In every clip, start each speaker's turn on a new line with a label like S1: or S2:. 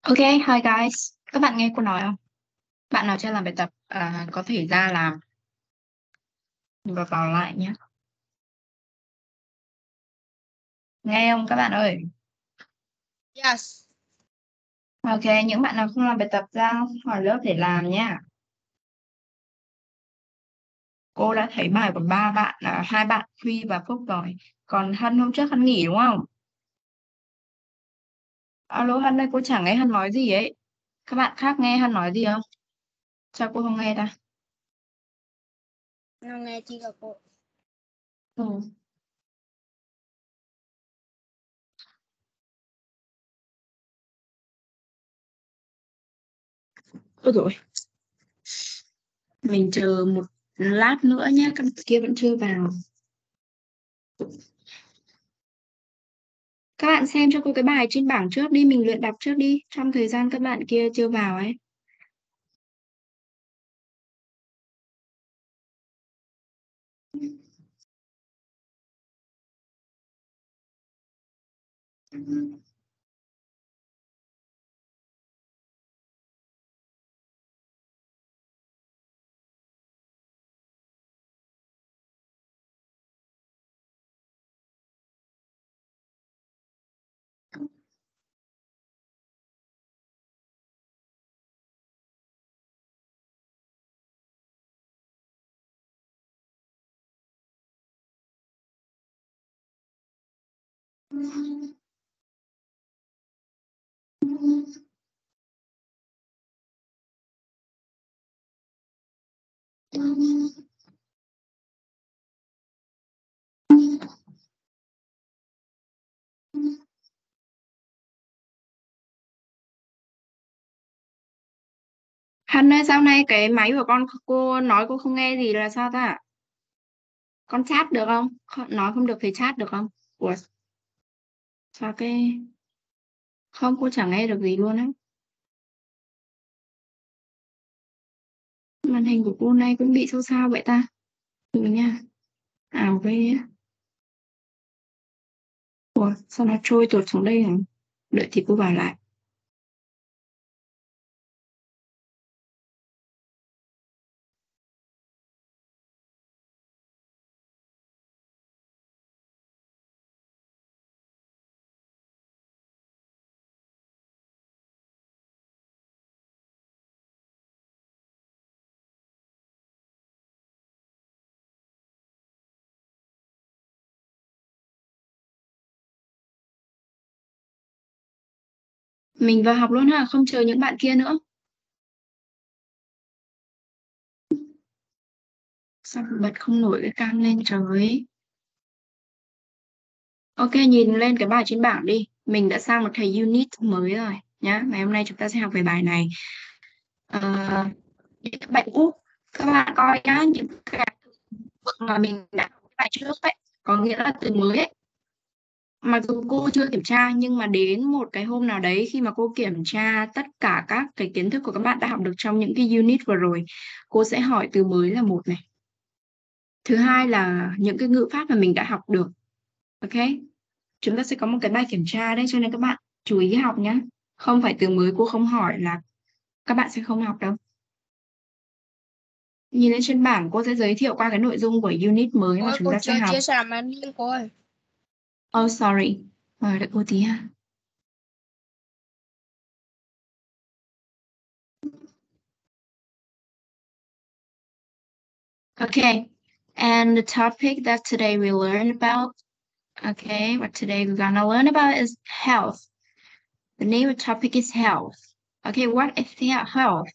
S1: Ok, hi guys. Các bạn nghe cô nói không? Bạn nào chưa làm bài tập có thể ra làm và vào lại nhé. Nghe không các bạn ơi?
S2: Yes.
S1: Ok, những bạn nào không làm bài tập ra hỏi lớp để làm nhé. Cô đã thấy bài của ba bạn, hai bạn Huy và Phúc rồi. Còn Hân hôm trước Hân nghỉ đúng không? Alo Hân ơi, cô chẳng nghe Hân nói gì ấy. Các bạn khác nghe Hân nói gì không? Sao cô không nghe ta?
S2: Nào nghe chị gặp cô.
S1: Ừ. Ôi dồi, mình chờ một lát nữa nhé, các bạn kia vẫn chưa vào. Các bạn xem cho cô cái bài trên bảng trước đi, mình luyện đọc trước đi, trong thời gian các bạn kia chưa vào ấy. Hân ơi, sao nay cái máy của con cô nói cô không nghe gì là sao ta? Con chat được không? Nói không được thì chat được không? Ủa, sao cái... Không, cô chẳng nghe được gì luôn á. Màn hình của cô nay cũng bị sao sao vậy ta? Ừ nha. Ảo ghê á. Ủa, sao nó trôi tuột xuống đây hả? Đợi thì cô vào lại. Mình vào học luôn ha, không chờ những bạn kia nữa. Sao bật không nổi cái cam lên trời. Ok, nhìn lên cái bài trên bảng đi. Mình đã sang một thầy unit mới rồi nhá. Ngày hôm nay chúng ta sẽ học về bài này. Những cái bài cũ, các bạn coi nhá, những cái từ mà mình đã học cái bài trước ấy, có nghĩa là từ mới ấy. Mặc dù cô chưa kiểm tra nhưng mà đến một cái hôm nào đấy khi mà cô kiểm tra tất cả các cái kiến thức của các bạn đã học được trong những cái unit vừa rồi, cô sẽ hỏi từ mới là một này. Thứ hai là những cái ngữ pháp mà mình đã học được. Ok? Chúng ta sẽ có một cái bài kiểm tra đấy cho nên các bạn chú ý học nhé. Không phải từ mới cô không hỏi là các bạn sẽ không học đâu. Nhìn lên trên bảng cô sẽ giới thiệu qua cái nội dung của unit mới
S2: Cô
S1: mà
S2: ơi,
S1: chúng
S2: cô
S1: ta sẽ
S2: chưa
S1: học.
S2: chia sẻ màn hình cô ơi.
S1: Oh sorry. Rồi đợi cô tí ha. Okay. And the topic that today we learn about, okay, what today we're gonna learn about is health. The name of the topic is health. Okay, what is health?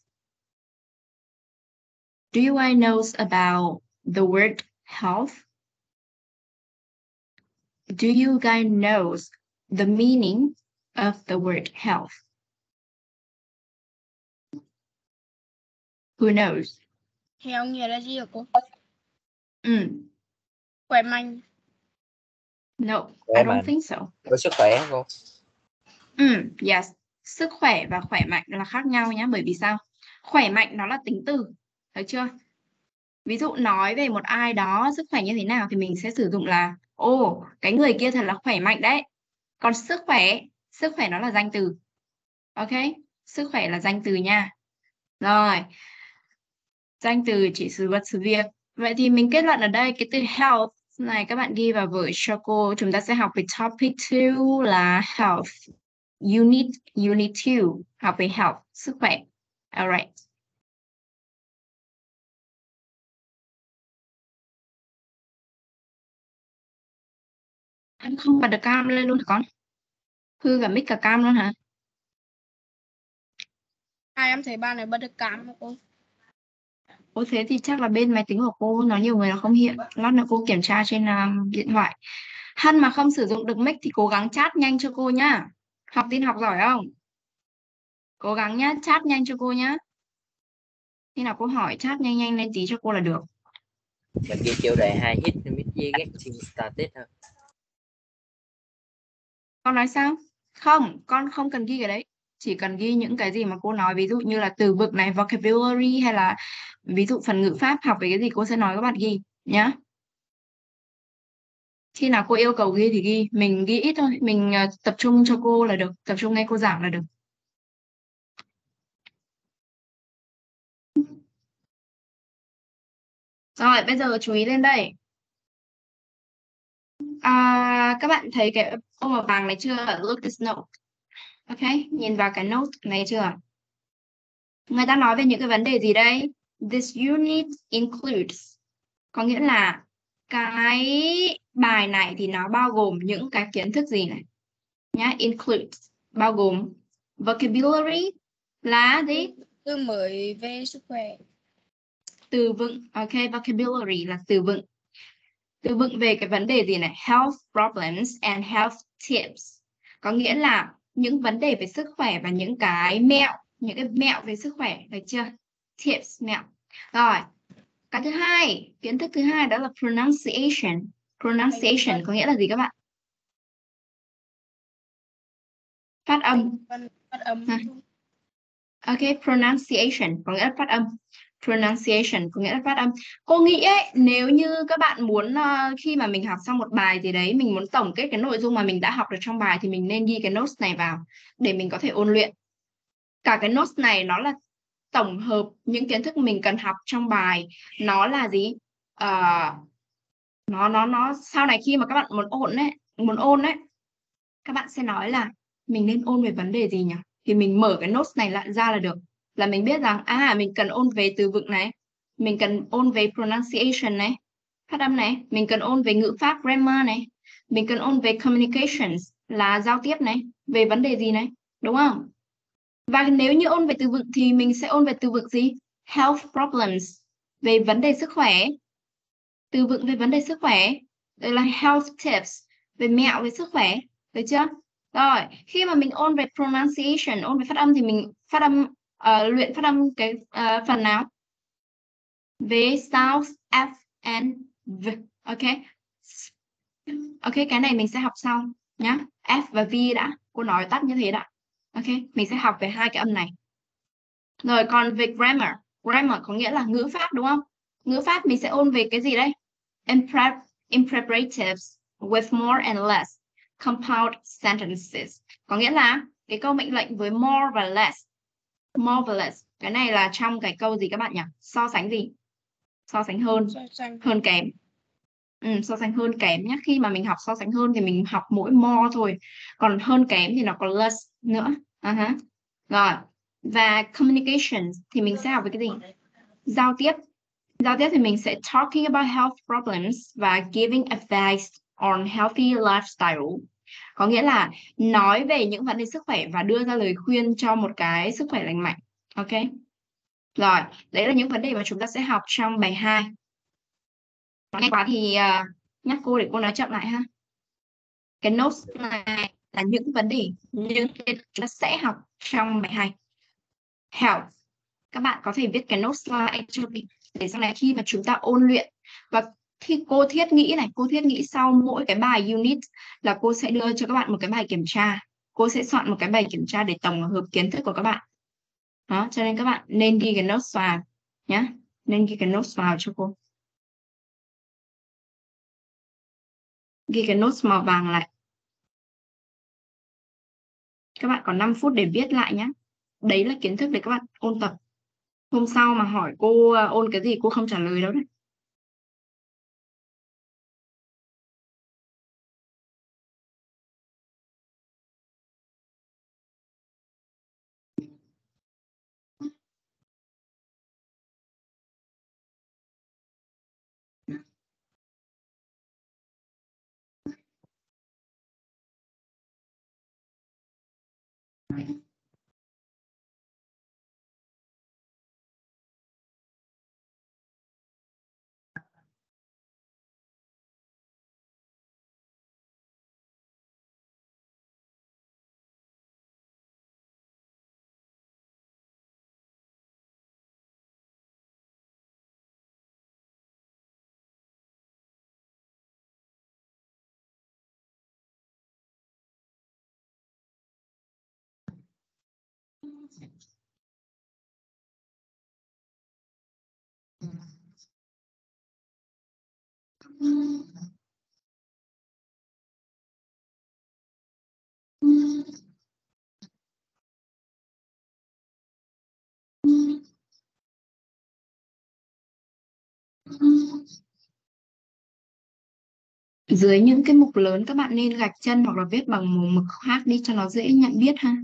S1: Do you guys know about the word health? Do you guys know the meaning of the word health? Who knows?
S2: Theo nghĩa là gì hả cô?
S1: Mm,
S2: Khỏe mạnh.
S1: no,
S3: Khỏe
S1: I don't
S3: mạnh,
S1: think so.
S3: có sức khỏe không cô?
S1: Yes. Sức khỏe và khỏe mạnh là khác nhau nhé. Bởi vì sao? Khỏe mạnh nó là tính từ. Thấy chưa? Ví dụ nói về một ai đó sức khỏe như thế nào thì mình sẽ sử dụng là ồ, cái người kia thật là khỏe mạnh đấy. Còn sức khỏe nó là danh từ. Ok? Sức khỏe là danh từ nha. Rồi, danh từ chỉ sự vật sự việc. Vậy thì mình kết luận ở đây cái từ health này các bạn ghi vào vở cho cô. Chúng ta sẽ học về topic 2 là health. Unit 2 học về health, sức khỏe. Alright. Em không bật được cam lên luôn hả con? Hư cả mic cả cam luôn hả?
S2: Em thấy bạn này bật được cam mà cô.
S1: Ồ thế thì chắc là bên máy tính của cô nó nhiều người nó không hiện. Lát nữa cô kiểm tra trên điện thoại. Hân mà không sử dụng được mic thì cố gắng chat nhanh cho cô nhá. Học tin học giỏi không? Cố gắng nhá, chat nhanh cho cô nhá. Khi nào cô hỏi chat nhanh nhanh lên tí cho cô là được.
S3: Mình ghi chủ đề 2 hit mid với getting started thôi.
S1: Con nói sao? Không, con không cần ghi cái đấy. Chỉ cần ghi những cái gì mà cô nói. Ví dụ như là từ vựng này, vocabulary hay là ví dụ phần ngữ pháp học về cái gì cô sẽ nói các bạn ghi nhá. Khi nào cô yêu cầu ghi thì ghi. Mình ghi ít thôi. Mình tập trung cho cô là được. Tập trung nghe cô giảng là được. Rồi, bây giờ chú ý lên đây. Các bạn thấy cái ô màu vàng này chưa? Look this note. Ok, nhìn vào cái note này chưa? Người ta nói về những cái vấn đề gì đây? This unit includes. Có nghĩa là cái bài này thì nó bao gồm những cái kiến thức gì này? Nhá, includes. Bao gồm vocabulary là gì?
S2: Từ mới về sức khỏe.
S1: Từ vựng. Ok, vocabulary là từ vựng. Từ vựng về cái vấn đề gì này? Health problems and health tips. Có nghĩa là những vấn đề về sức khỏe và những cái mẹo về sức khỏe, được chưa? Tips, mẹo. Rồi, cái thứ hai, kiến thức thứ hai đó là pronunciation. Pronunciation có nghĩa là gì các bạn? Phát âm.
S2: Phát âm.
S1: Ok, pronunciation có nghĩa là phát âm. Pronunciation có nghĩa là phát âm. Cô nghĩ ấy, nếu như các bạn muốn khi mà mình học xong một bài gì đấy, mình muốn tổng kết cái nội dung mà mình đã học được trong bài thì mình nên ghi cái notes này vào để mình có thể ôn luyện. Cả cái notes này nó là tổng hợp những kiến thức mình cần học trong bài. Nó là gì? Nó sau này khi mà các bạn muốn ôn đấy, các bạn sẽ nói là mình nên ôn về vấn đề gì nhỉ? Thì mình mở cái notes này lại ra là được. Là mình biết rằng mình cần ôn về từ vựng này, mình cần ôn về pronunciation này, phát âm này, mình cần ôn về ngữ pháp grammar này, mình cần ôn về communications là giao tiếp này, về vấn đề gì này, đúng không? Và nếu như ôn về từ vựng thì mình sẽ ôn về từ vựng gì? Health problems, về vấn đề sức khỏe. Từ vựng về vấn đề sức khỏe. Đây là health tips, về mẹo về sức khỏe. Được chưa? Rồi, khi mà mình ôn về pronunciation, ôn về phát âm thì mình luyện phát âm cái phần nào? Về sound F and V. Ok. Ok, cái này mình sẽ học sau nhá. F và V đã. Cô nói tắt như thế đã. Ok, mình sẽ học về hai cái âm này. Rồi còn về grammar. Grammar có nghĩa là ngữ pháp đúng không? Ngữ pháp mình sẽ ôn về cái gì đây? Imperatives with more and less. Compound sentences. Có nghĩa là cái câu mệnh lệnh với more và less. More và less. Cái này là trong cái câu gì các bạn nhỉ? So sánh gì? So sánh hơn. Hơn kém. So sánh hơn kém nhé. Khi mà mình học so sánh hơn thì mình học mỗi more thôi. Còn hơn kém thì nó còn less nữa. Rồi. Và communication thì mình sẽ học về cái gì? Giao tiếp. Giao tiếp thì mình sẽ talking about health problems và giving advice on healthy lifestyle. Có nghĩa là nói về những vấn đề sức khỏe và đưa ra lời khuyên cho một cái sức khỏe lành mạnh. Ok. Rồi, đấy là những vấn đề mà chúng ta sẽ học trong bài 2. Nghe quá thì nhắc cô để cô nói chậm lại ha. Cái notes này là những vấn đề chúng ta sẽ học trong bài 2. Health. Các bạn có thể viết cái notes slide cho mình để sau này khi mà chúng ta ôn luyện và khi cô thiết nghĩ sau mỗi cái bài unit là cô sẽ đưa cho các bạn một cái bài kiểm tra. Cô sẽ soạn một cái bài kiểm tra để tổng hợp kiến thức của các bạn. Đó, cho nên các bạn nên ghi cái notes vào nhé. Nên ghi cái notes vào cho cô. Ghi cái notes màu vàng lại. Các bạn có 5 phút để viết lại nhé. đấy là kiến thức để các bạn ôn tập. Hôm sau mà hỏi cô ôn cái gì cô không trả lời đâu đấy. Dưới những cái mục lớn các bạn nên gạch chân hoặc là viết bằng màu mực khác đi cho nó dễ nhận biết ha.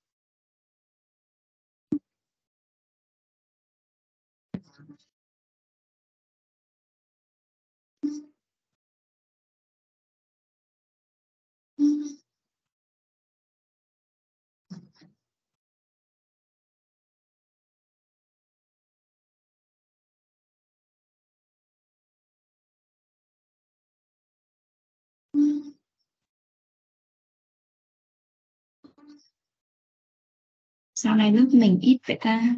S1: Sao này lớp mình ít vậy ta?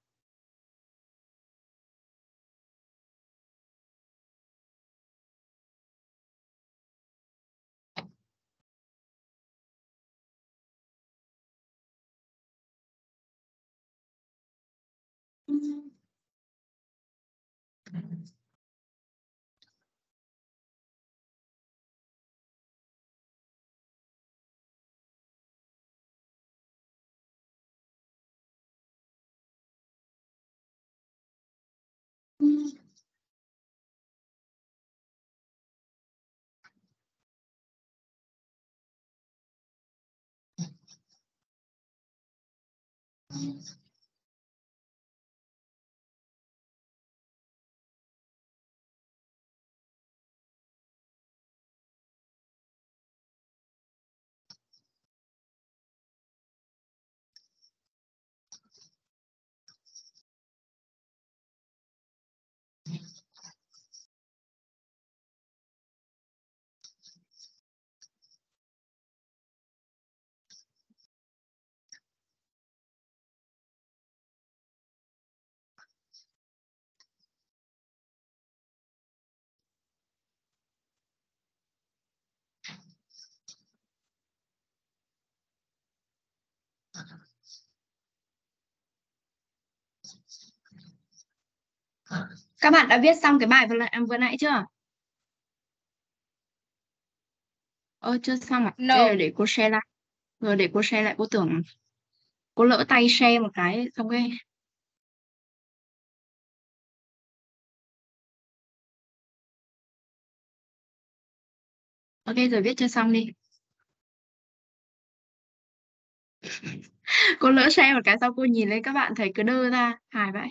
S1: Các bạn đã viết xong cái bài vừa nãy chưa? Chưa xong ạ.
S2: No.
S1: Đây là để cô share lại. Rồi để cô share lại, cô tưởng cô lỡ tay share một cái xong cái. Ok rồi viết cho xong đi. Cô lỡ share một cái sau cô nhìn lên các bạn thấy cứ đơ ra, hài vậy.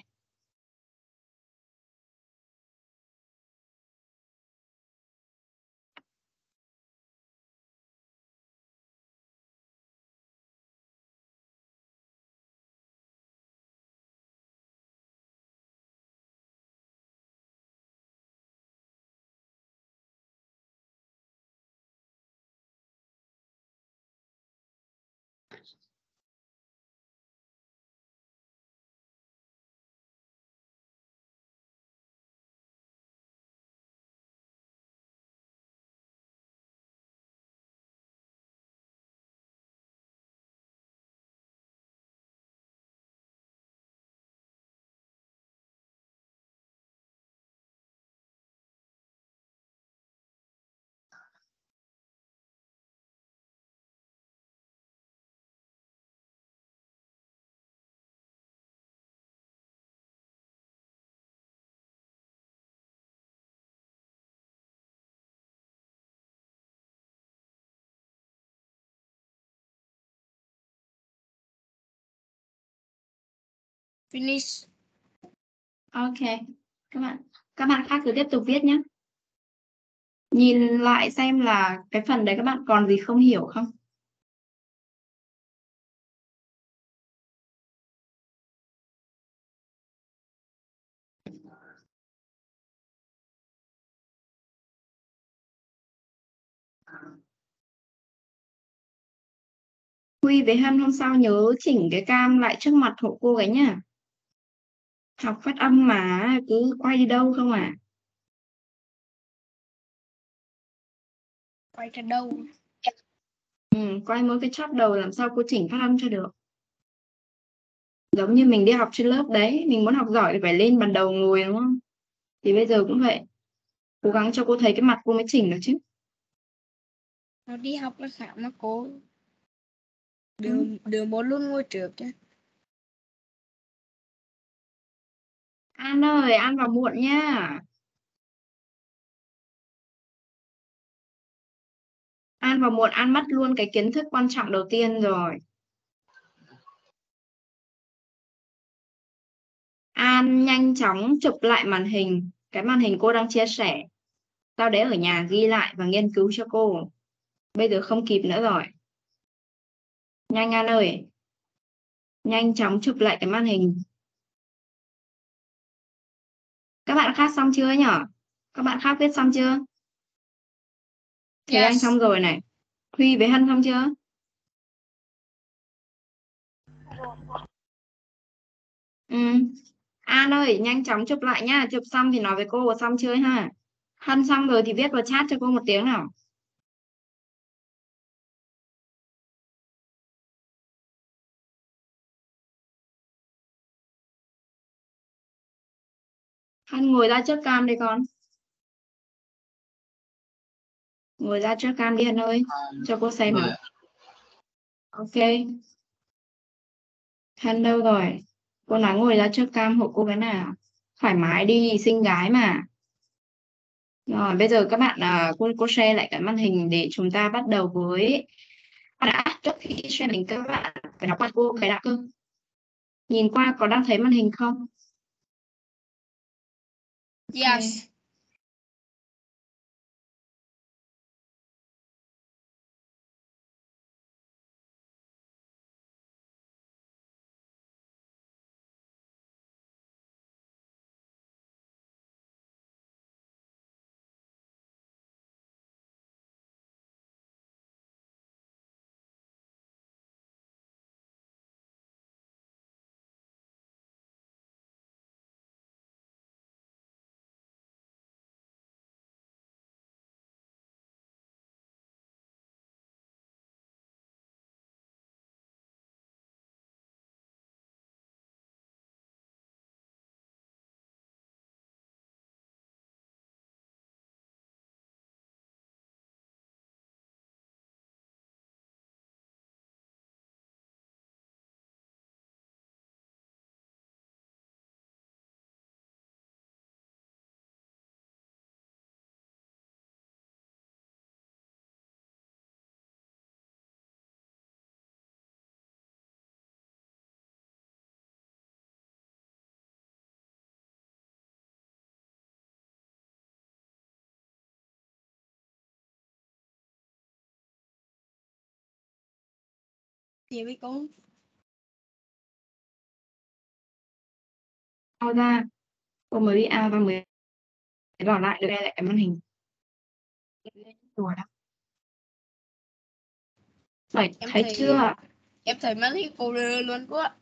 S2: Finish.
S1: Ok. Các bạn khác cứ tiếp tục viết nhé. Nhìn lại xem là cái phần đấy các bạn còn gì không hiểu không? Huy với Hân hôm sau nhớ chỉnh cái cam lại trước mặt hộ cô ấy nhá. Học phát âm mà cứ quay đi đâu không à?
S2: Quay ra đâu?
S1: Quay mỗi cái chóp đầu làm sao cô chỉnh phát âm cho được. Giống như mình đi học trên lớp đấy, mình muốn học giỏi thì phải lên bàn đầu ngồi đúng không? Thì bây giờ cũng vậy. Cố gắng cho cô thấy cái mặt cô mới chỉnh được chứ.
S2: Nó đi học là khác mà cô. Đứa một luôn ngồi trước chứ.
S1: An ơi, An vào muộn nha. An vào muộn, An mất luôn cái kiến thức quan trọng đầu tiên rồi. An nhanh chóng chụp lại màn hình, cái màn hình cô đang chia sẻ. Sau đấy ở nhà ghi lại và nghiên cứu cho cô. Bây giờ không kịp nữa rồi. Nhanh An ơi. Nhanh chóng chụp lại cái màn hình. Các bạn khác xong chưa nhở? Các bạn khác viết xong chưa? Thế Anh
S2: Yes.
S1: xong rồi này. Huy với Hân xong chưa? Ừ. An ơi, nhanh chóng chụp lại nhá. Chụp xong thì nói với cô là xong chưa ha. Hân xong rồi thì viết vào chat cho cô một tiếng nào. Hân ngồi ra trước cam đi con. Ngồi ra trước cam đi Hân ơi. Cho cô xem nào. Ok. Hân đâu rồi? Cô nói ngồi ra trước cam hộ cô cái nào. Thoải mái đi, xinh gái mà. Rồi, bây giờ các bạn cô share lại cái màn hình để chúng ta bắt đầu với trước khi share màn hình các bạn phải đọc qua cô cái đã cơ. Nhìn qua có đang thấy màn hình không?
S2: Yes.
S1: Ok.
S2: Here we go.
S1: Out ra. Cô mới đi out ra mới vào lại được lại cái màn hình. Đùa đó. Vậy
S2: Em
S1: thấy
S2: thấy
S1: chưa?
S2: em thấy màn hình cô lừa luôn quá.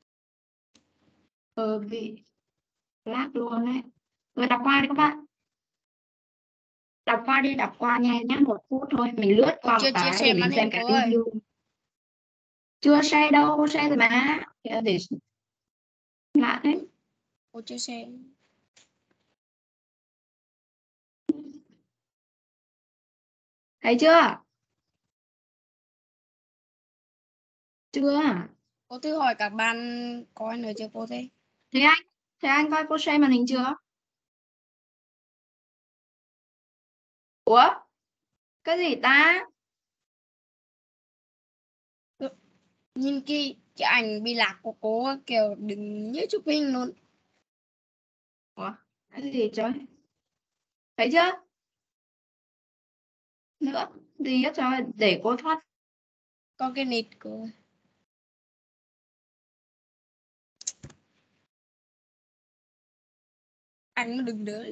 S1: Bị lag luôn đấy. Rồi đọc qua đi các bạn. Đọc qua đi, đọc qua nha nhé, 1 phút thôi. Mình lướt
S2: Cô
S1: qua một
S2: chưa chia
S1: cái
S2: sẻ
S1: để
S2: màn
S1: mình xem
S2: hình
S1: cái
S2: cô ơi.
S1: review. Chưa share đâu, cô share rồi mà. Để lạ đấy.
S2: Cô chia sẻ.
S1: Thấy chưa? Chưa.
S2: Cô thử hỏi các bạn coi nữa cho cô thấy.
S1: Thế anh? Thế anh coi cô share màn hình chưa? Ủa? Cái gì ta?
S2: Nhìn cái ảnh bị lạc của cô kiểu đứng như chụp hình luôn.
S1: Ủa? Cái gì trời? Thấy chưa? Nữa. Gì hết trời? Để cô thoát.
S2: Có cái nịt của anh nó đừng đỡ.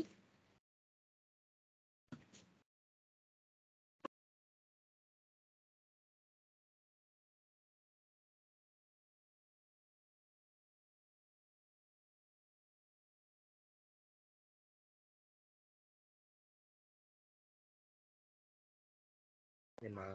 S3: Nhưng mà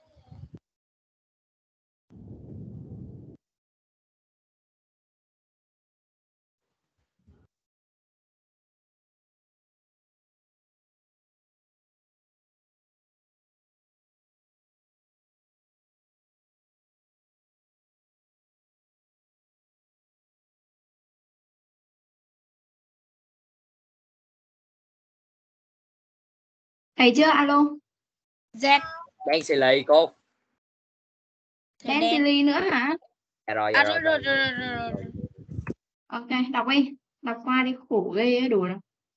S1: Thấy chưa? Alo?
S2: Z.
S3: đen xì lì cô.
S1: Đen silly nữa hả?
S3: Rồi
S2: Rồi.
S1: Ok, đọc đi. Đọc qua đi, khổ ghê ấy, đủ rồi.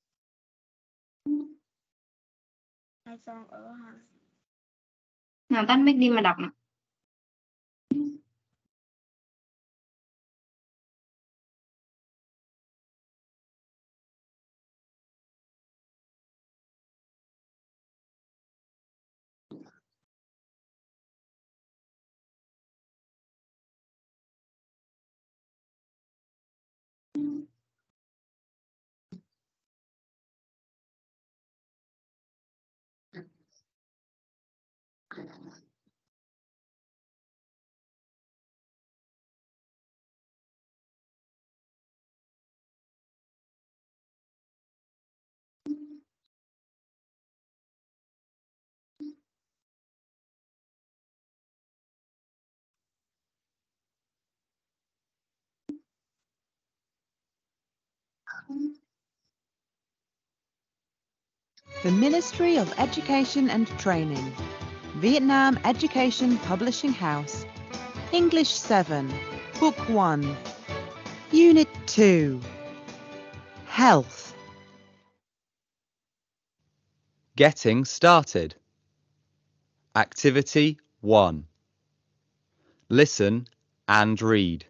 S2: iPhone ở hả?
S1: Nào tắt mic đi mà đọc nào.
S4: The Ministry of Education and Training, Vietnam Education Publishing House, English 7, Book 1, Unit 2, Health.
S5: Getting started. Activity 1. Listen and read.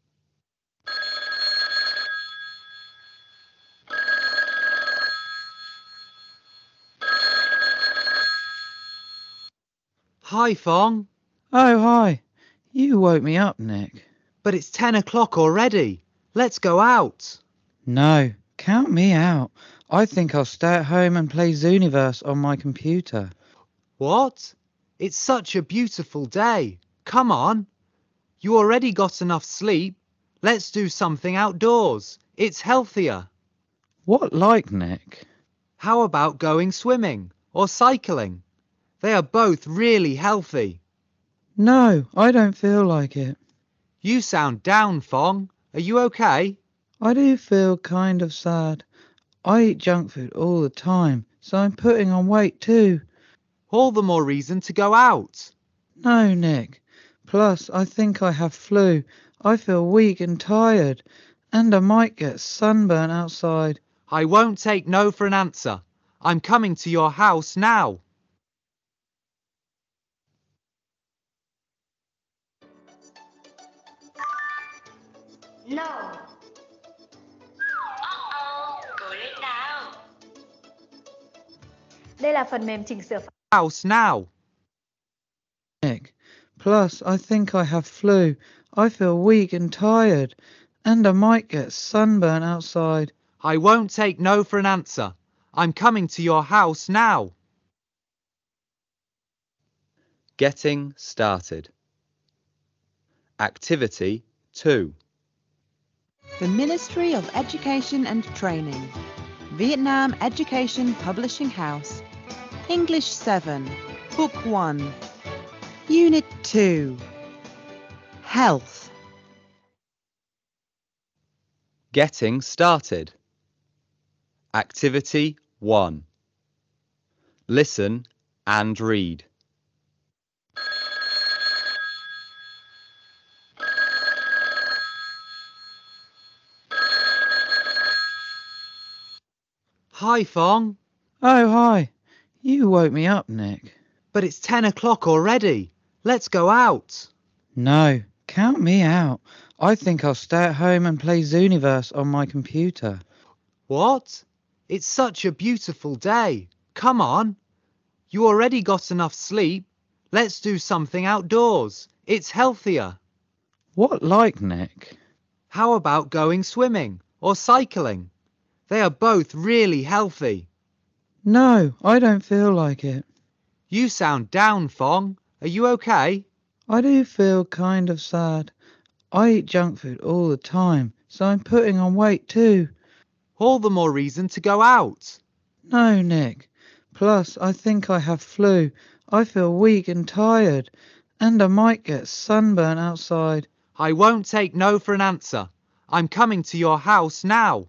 S5: Hi, Phong.
S6: Oh, hi. You woke me up, Nick.
S5: But it's 10 o'clock already. Let's go out.
S6: No, count me out. I think I'll stay at home and play Zooniverse on my computer.
S5: What? It's such a beautiful day. Come on. You already got enough sleep. Let's do something outdoors. It's healthier.
S6: What like, Nick?
S5: How about going swimming or cycling? They are both really healthy.
S6: No, I don't feel like it.
S5: You sound down, Phong. Are you okay?
S6: I do feel kind of sad. I eat junk food all the time, so I'm putting on weight too.
S5: All the more reason to go out.
S6: No, Nick. Plus, I think I have flu. I feel weak and tired, and I might get sunburn outside.
S5: I won't take no for an answer. I'm coming to your house now.
S7: No. Cố lên nào. Đây là phần mềm chỉnh sửa
S5: House now.
S6: Nick. Plus, I think I have flu. I feel weak and tired, and I might get sunburn outside.
S5: I won't take no for an answer. I'm coming to your house now. Getting started. Activity 2.
S4: The Ministry of Education and Training, Vietnam Education Publishing House, English 7, Book 1, Unit 2, Health.
S5: Getting started. Activity 1. Listen and read. Hi, Phong.
S6: Oh, hi. You woke me up, Nick.
S5: But it's 10 o'clock already. Let's go out.
S6: No, count me out. I think I'll stay at home and play Zooniverse on my computer.
S5: What? It's such a beautiful day. Come on. You already got enough sleep. Let's do something outdoors. It's healthier.
S6: What like, Nick?
S5: How about going swimming or cycling? They are both really healthy.
S6: No, I don't feel like it.
S5: You sound down, Phong. Are you okay?
S6: I do feel kind of sad. I eat junk food all the time, so I'm putting on weight too.
S5: All the more reason to go out.
S6: No, Nick. Plus, I think I have flu. I feel weak and tired, and I might get sunburn outside.
S5: I won't take no for an answer. I'm coming to your house now.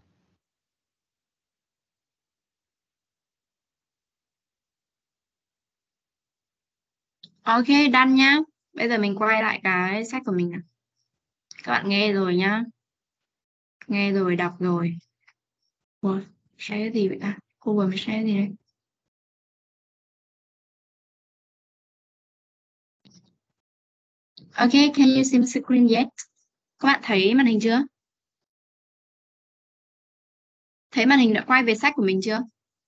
S1: Ok, done nhá. Bây giờ mình quay lại cái sách của mình nào. Các bạn nghe rồi nhá. Nghe rồi, đọc rồi. Ủa, share gì vậy ta? Cô vừa mới share gì đấy? Ok, can you see the screen yet? Các bạn thấy màn hình chưa? Thấy màn hình đã quay về sách của mình chưa?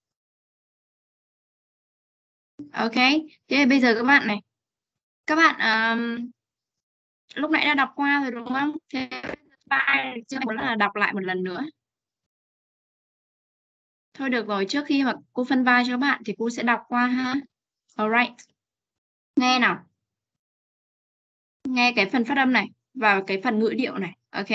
S1: Ok, thế bây giờ các bạn này. Các bạn lúc nãy đã đọc qua rồi đúng không? Thế bài chưa muốn là đọc lại một lần nữa. Thôi được rồi, trước khi mà cô phân vai cho các bạn thì cô sẽ đọc qua ha. Alright. Nghe nào. Nghe cái phần phát âm này và cái phần ngữ điệu này. Ok.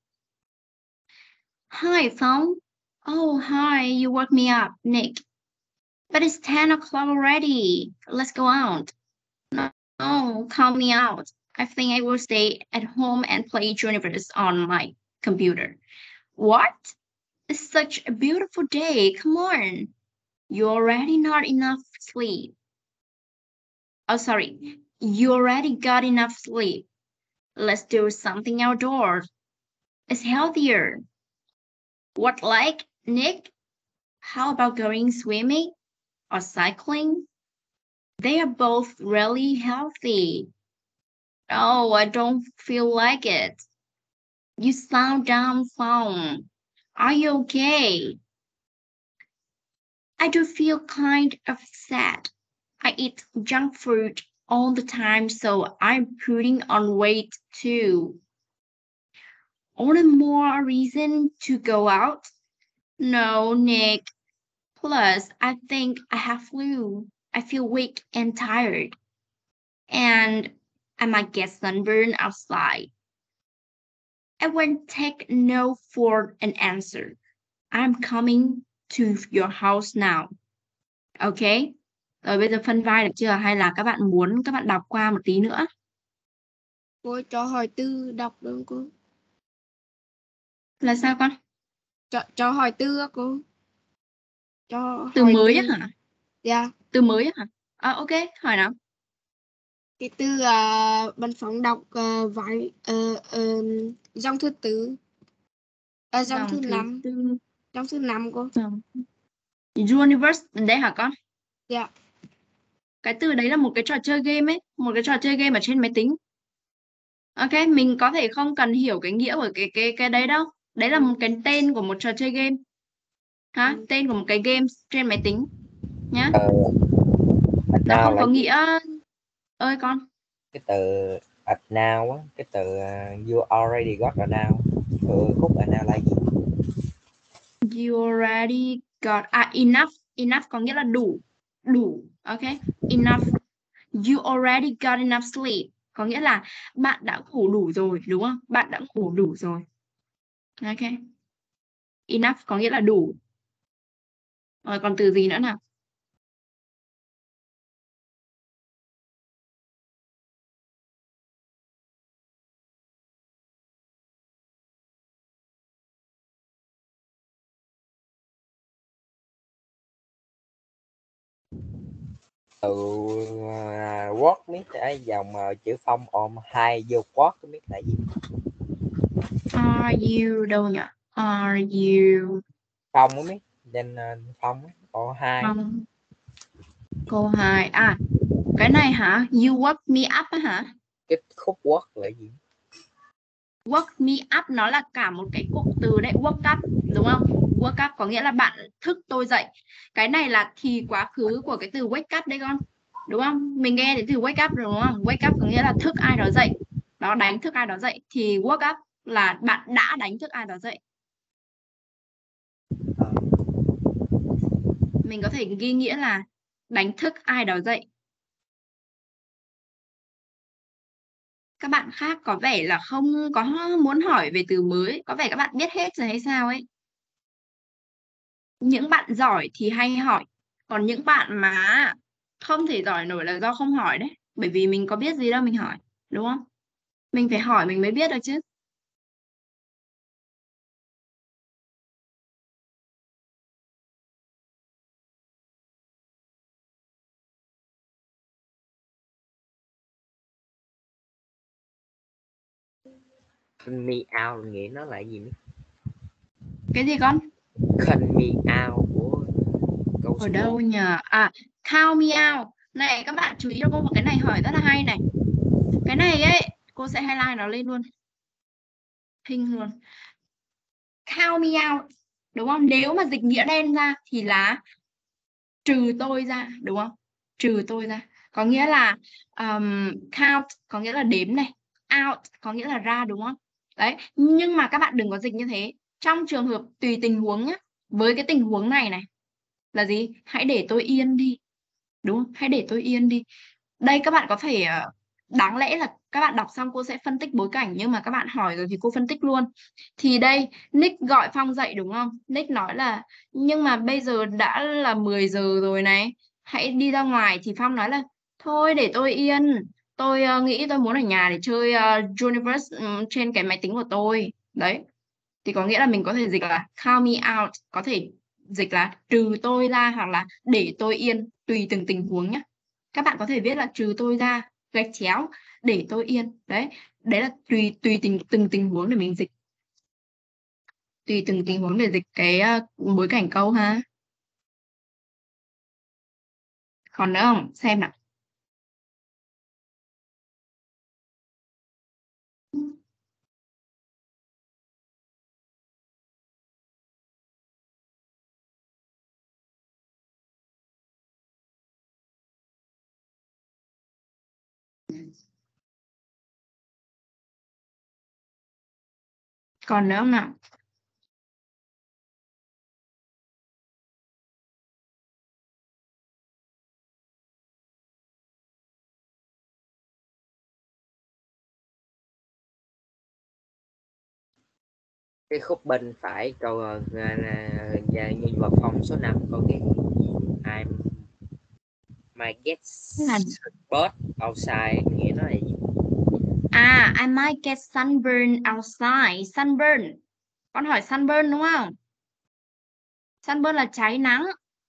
S1: Hi, Phong. Oh, hi, you woke me up, Nick. But it's 10 o'clock already. Let's go out. No, count me out. I think I will stay at home and play Zooniverse on my computer. What? It's such a beautiful day. Come on. You already not enough sleep. Oh, sorry. You already got enough sleep. Let's do something outdoors. It's healthier. What like, Nick? How about going swimming or cycling? They are both really healthy. Oh, I don't feel like it. You sound down, Phong. Are you okay? I do feel kind of sad. I eat junk food all the time, so I'm putting on weight too. All the more reason to go out? No, Nick. Plus, I think I have flu. I feel weak and tired. And I might get sunburned outside. I won't take no for an answer. I'm coming to your house now. Ok. Rồi bây giờ phân vai được chưa? Hay là các bạn muốn các bạn đọc qua một tí nữa?
S2: Cô cho hỏi từ đọc được cô?
S1: Là sao con?
S2: Cho hỏi từ á cô. Cho
S1: Từ
S2: hỏi
S1: mới
S2: từ.
S1: á hả?
S2: Dạ.
S1: Từ mới á hả? Ok, hỏi nào.
S2: Cái từ bạn Phong đọc vài dòng thứ tư. Dòng thứ 5. Dòng thứ 5 cô.
S1: Zooniverse đấy hả con?
S2: Dạ.
S1: Cái từ đấy là một cái trò chơi game ấy, một cái trò chơi game ở trên máy tính. Ok, mình có thể không cần hiểu cái nghĩa của cái đấy đâu. Đấy là một cái tên của một trò chơi game. Hả? Tên của một cái game trên máy tính nhá. Nó không có nghĩa ơi con.
S3: Cái từ at now á, cái từ you already got a now. Khúc at now là gì?
S1: You already got enough. Enough có nghĩa là đủ. Đủ. Ok. Enough. You already got enough sleep. Có nghĩa là bạn đã ngủ đủ rồi, đúng không? Bạn đã ngủ đủ rồi. Ok. Enough có nghĩa là đủ. Rồi còn từ gì nữa nào?
S3: Từ walk biết ở dòng chữ Phong ôm hai vô walk biết là gì?
S1: Are you đâu nhỉ? Are you?
S3: Phong biết trên Phong câu 2.
S1: Không. Câu 2 à, cái này hả? You woke me up á hả?
S3: Cái khúc work là gì?
S1: Woke me up nó là cả một cái cụm từ đấy, woke up đúng không? Woke up có nghĩa là bạn thức tôi dậy. Cái này là thì quá khứ của cái từ wake up đấy con. Đúng không? Mình nghe đến từ wake up rồi đúng không? Wake up có nghĩa là thức ai đó dậy. Đó, đánh thức ai đó dậy thì woke up là bạn đã đánh thức ai đó dậy. Mình có thể ghi nghĩa là đánh thức ai đó dậy. Các bạn khác có vẻ là không có muốn hỏi về từ mới, có vẻ các bạn biết hết rồi hay sao ấy. Những bạn giỏi thì hay hỏi, còn những bạn mà không thể giỏi nổi là do không hỏi đấy. Bởi vì mình có biết gì đâu mình hỏi, đúng không? Mình phải hỏi mình mới biết được chứ.
S3: Me out nghĩa nó là gì?
S1: Cái gì con?
S3: Cut me out của câu
S1: Ở
S3: số
S1: đâu
S3: 1.
S1: nhờ? À, count me out. Này các bạn chú ý cho cô một cái này hỏi rất là hay này. Cái này ấy, cô sẽ highlight nó lên luôn. Hình luôn. Count me out. Đúng không? Nếu mà dịch nghĩa đen ra thì là trừ tôi ra, đúng không? Trừ tôi ra. Có nghĩa là count có nghĩa là đếm này. Out có nghĩa là ra, đúng không? Đấy. Nhưng mà các bạn đừng có dịch như thế. Trong trường hợp tùy tình huống nhé. Với cái tình huống này này là gì? Hãy để tôi yên đi. Đúng không? Hãy để tôi yên đi. Đây các bạn có thể đáng lẽ là các bạn đọc xong cô sẽ phân tích bối cảnh, nhưng mà các bạn hỏi rồi thì cô phân tích luôn. Thì đây Nick gọi Phong dậy đúng không? Nick nói là nhưng mà bây giờ đã là 10 giờ rồi này, hãy đi ra ngoài. Thì Phong nói là thôi để tôi yên, tôi nghĩ tôi muốn ở nhà để chơi Universe trên cái máy tính của tôi. Đấy, thì có nghĩa là mình có thể dịch là count me out, có thể dịch là trừ tôi ra hoặc là để tôi yên, tùy từng tình huống nhé. Các bạn có thể viết là trừ tôi ra gạch chéo để tôi yên. Đấy, đấy là tùy tùy từng tình huống để mình dịch, tùy từng tình huống để dịch cái bối cảnh câu ha. Còn nữa không, xem nào. Còn nữa không nào?
S3: Cái khúc bên phải câu nhân vật Phong số 5 có cái I'm my get
S1: Là
S3: spot outside nghĩa nó là gì?
S1: à, I might get sunburn outside. Sunburn, con hỏi sunburn đúng không? Sunburn là cháy nắng.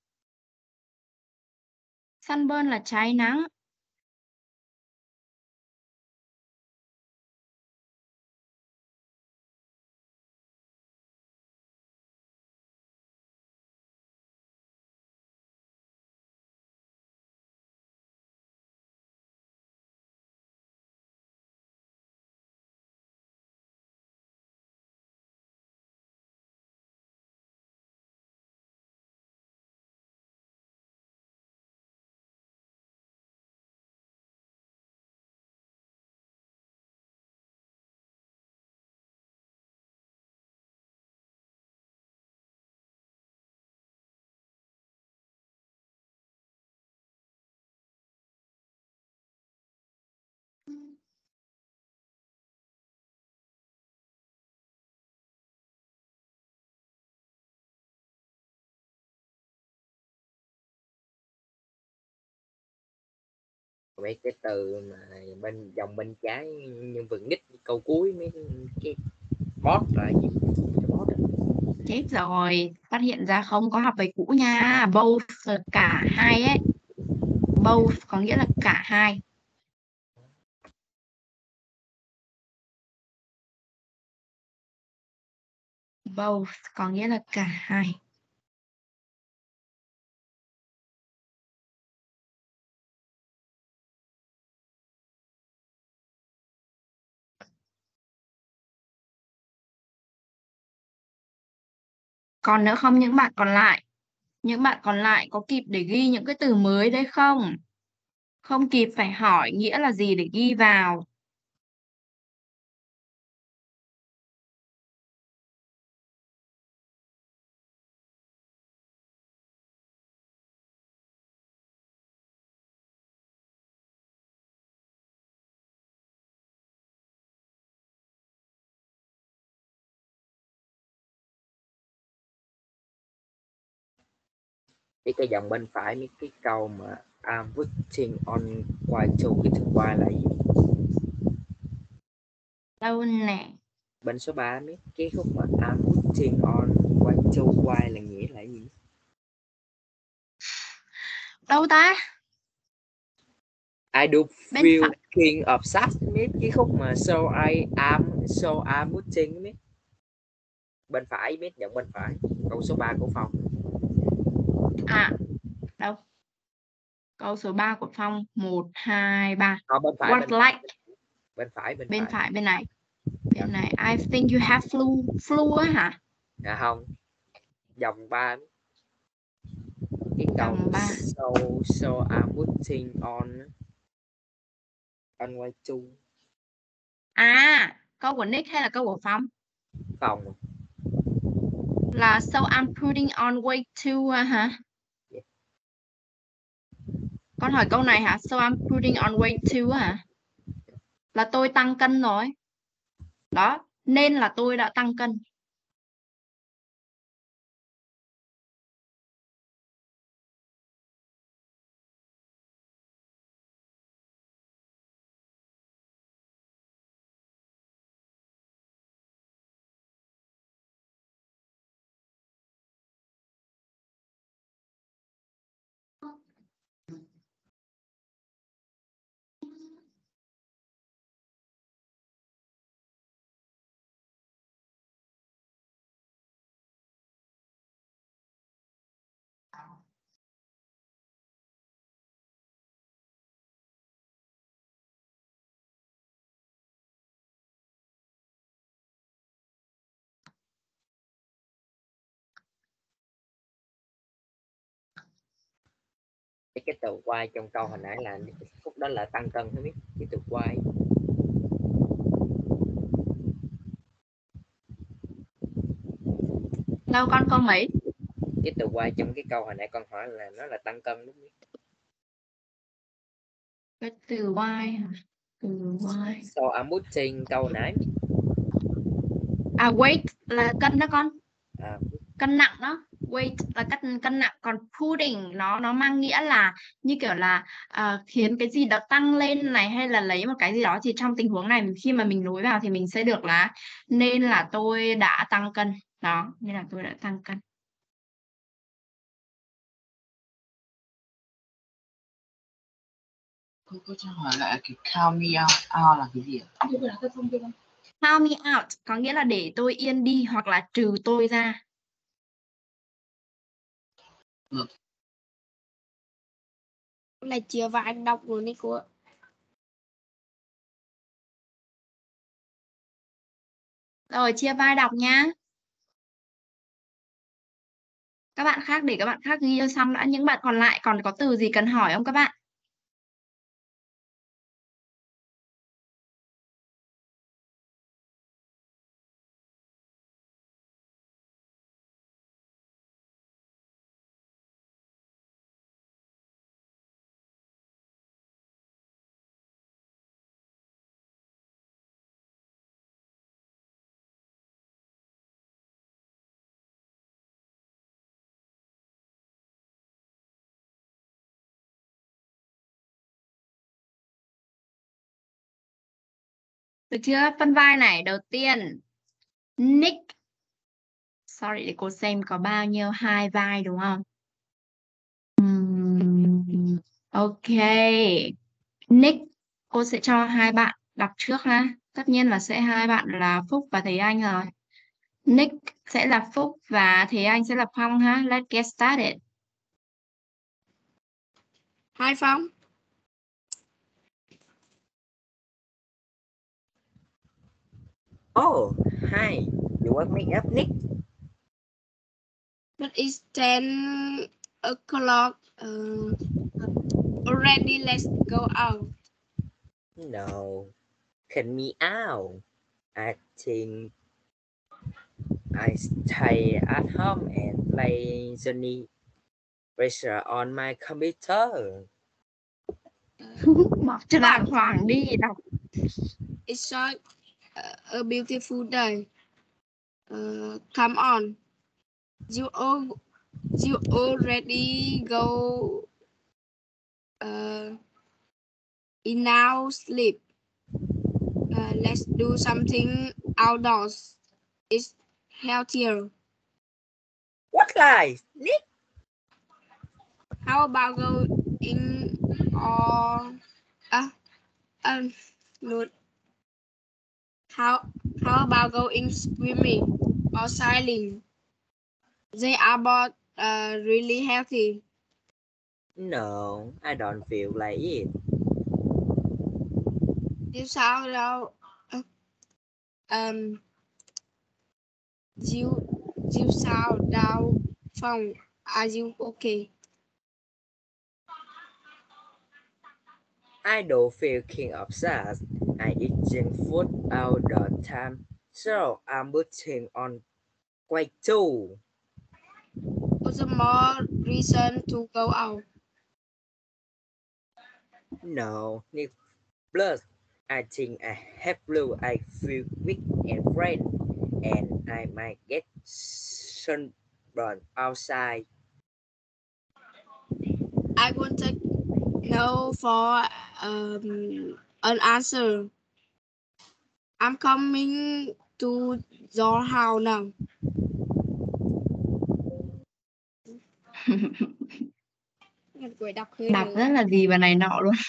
S1: Sunburn là cháy nắng.
S3: Mấy cái từ mà bên dòng bên trái nhân vật Nick câu cuối mấy cái boss là gì? Cái boss đó.
S1: Chết rồi, phát hiện ra không có học bài cũ nha. Both là cả hai ấy. Both có nghĩa là cả hai. Both có nghĩa là cả hai. Còn nữa không những bạn còn lại? Những bạn còn lại có kịp để ghi những cái từ mới đấy không? Không kịp phải hỏi nghĩa là gì để ghi vào.
S3: Cái dòng bên phải mấy cái câu mà I'm putting on white to, cái từ white là gì?
S1: Đâu nè.
S3: Bên số 3 mấy cái khúc mà I'm putting on white to, white là nghĩa là gì?
S1: Đâu ta?
S3: I do
S1: Bên
S3: feel
S1: phải.
S3: king of sad, mấy cái khúc mà so I'm putting mấy. Bên phải biết dòng bên phải, câu số 3 của Phong.
S1: À, đâu? Câu số 3 của Phong. 1, 2, 3.
S3: Bên phải,
S1: What like?
S3: Bên phải.
S1: Bên phải, bên này. Bên này. I think you have flu. Flu á hả?
S3: À không. Dòng 3. Cái câu
S1: Dòng 3.
S3: so I'm putting on white to.
S1: À, câu của Nick hay là câu của Phong?
S3: Phong.
S1: Là so I'm putting on weight too hả?
S3: Yeah.
S1: Con hỏi câu này hả? So I'm putting on weight too hả? Là tôi tăng cân rồi. Đó, nên là tôi đã tăng cân.
S3: Cái từ quay trong câu hồi nãy là khúc đó là tăng cân, không biết cái từ quay.
S1: Đâu con câu mấy?
S3: Cái từ quay trong cái câu hồi nãy con hỏi là nó là tăng cân đúng không?
S1: Cái từ why hả? Từ why.
S3: So I'm putting câu nãy.
S1: À weight là cân đó con.
S3: À,
S1: Cân nặng đó. Weight là cân nặng, còn pudding nó mang nghĩa là như kiểu là khiến cái gì đó tăng lên này, hay là lấy một cái gì đó, thì trong tình huống này khi mà mình nối vào thì mình sẽ được là nên là tôi đã tăng cân. Đó, nên là tôi đã tăng cân.
S8: Cô cho hỏi lại cái count me out là cái gì ạ?
S1: Count me out có nghĩa là để tôi yên đi hoặc là trừ tôi ra.
S2: Là chia vài đọc rồi đấy cô ạ.
S1: Rồi chia vai đọc nhá. Các bạn khác để các bạn khác ghi cho xong đã. Những bạn còn lại còn có từ gì cần hỏi không các bạn? Được chưa? Phân vai này, đầu tiên Nick. Sorry, để cô xem có bao nhiêu, 2 vai đúng không? Ok. Nick, cô sẽ cho 2 bạn đọc trước ha. Tất nhiên là sẽ 2 bạn là Phúc và Thế Anh rồi. Nick sẽ là Phúc và Thế Anh sẽ là Phong ha. Let's get started.
S2: Hai Phong.
S3: Oh, hi. You want make up Nick?
S2: But it's 10 o'clock already. Let's go out.
S3: No, kick me out. I think I stay at home and play Johnny Racer on my computer.
S1: Đọc cho đàng hoàng đi, đọc.
S2: It's such a beautiful day. Come on. You already go in now sleep. Let's do something outdoors. It's healthier.
S3: What lies, Nick?
S2: How about going or no. How about going swimming or sailing? They are both really healthy.
S3: No, I don't feel like it.
S2: Chứ sao đâu? You sao đâu? Phong, are you okay?
S3: I don't feel king of that. I eat junk food all the time, so I'm putting on weight too.
S2: What's more reason to go out?
S3: No, Nick. Plus, I think I have flu. I feel weak and faint, and I might get sunburned outside.
S2: I want to know for an answer. I'm coming to your house now.
S1: Đọc rất là gì và này nọ luôn.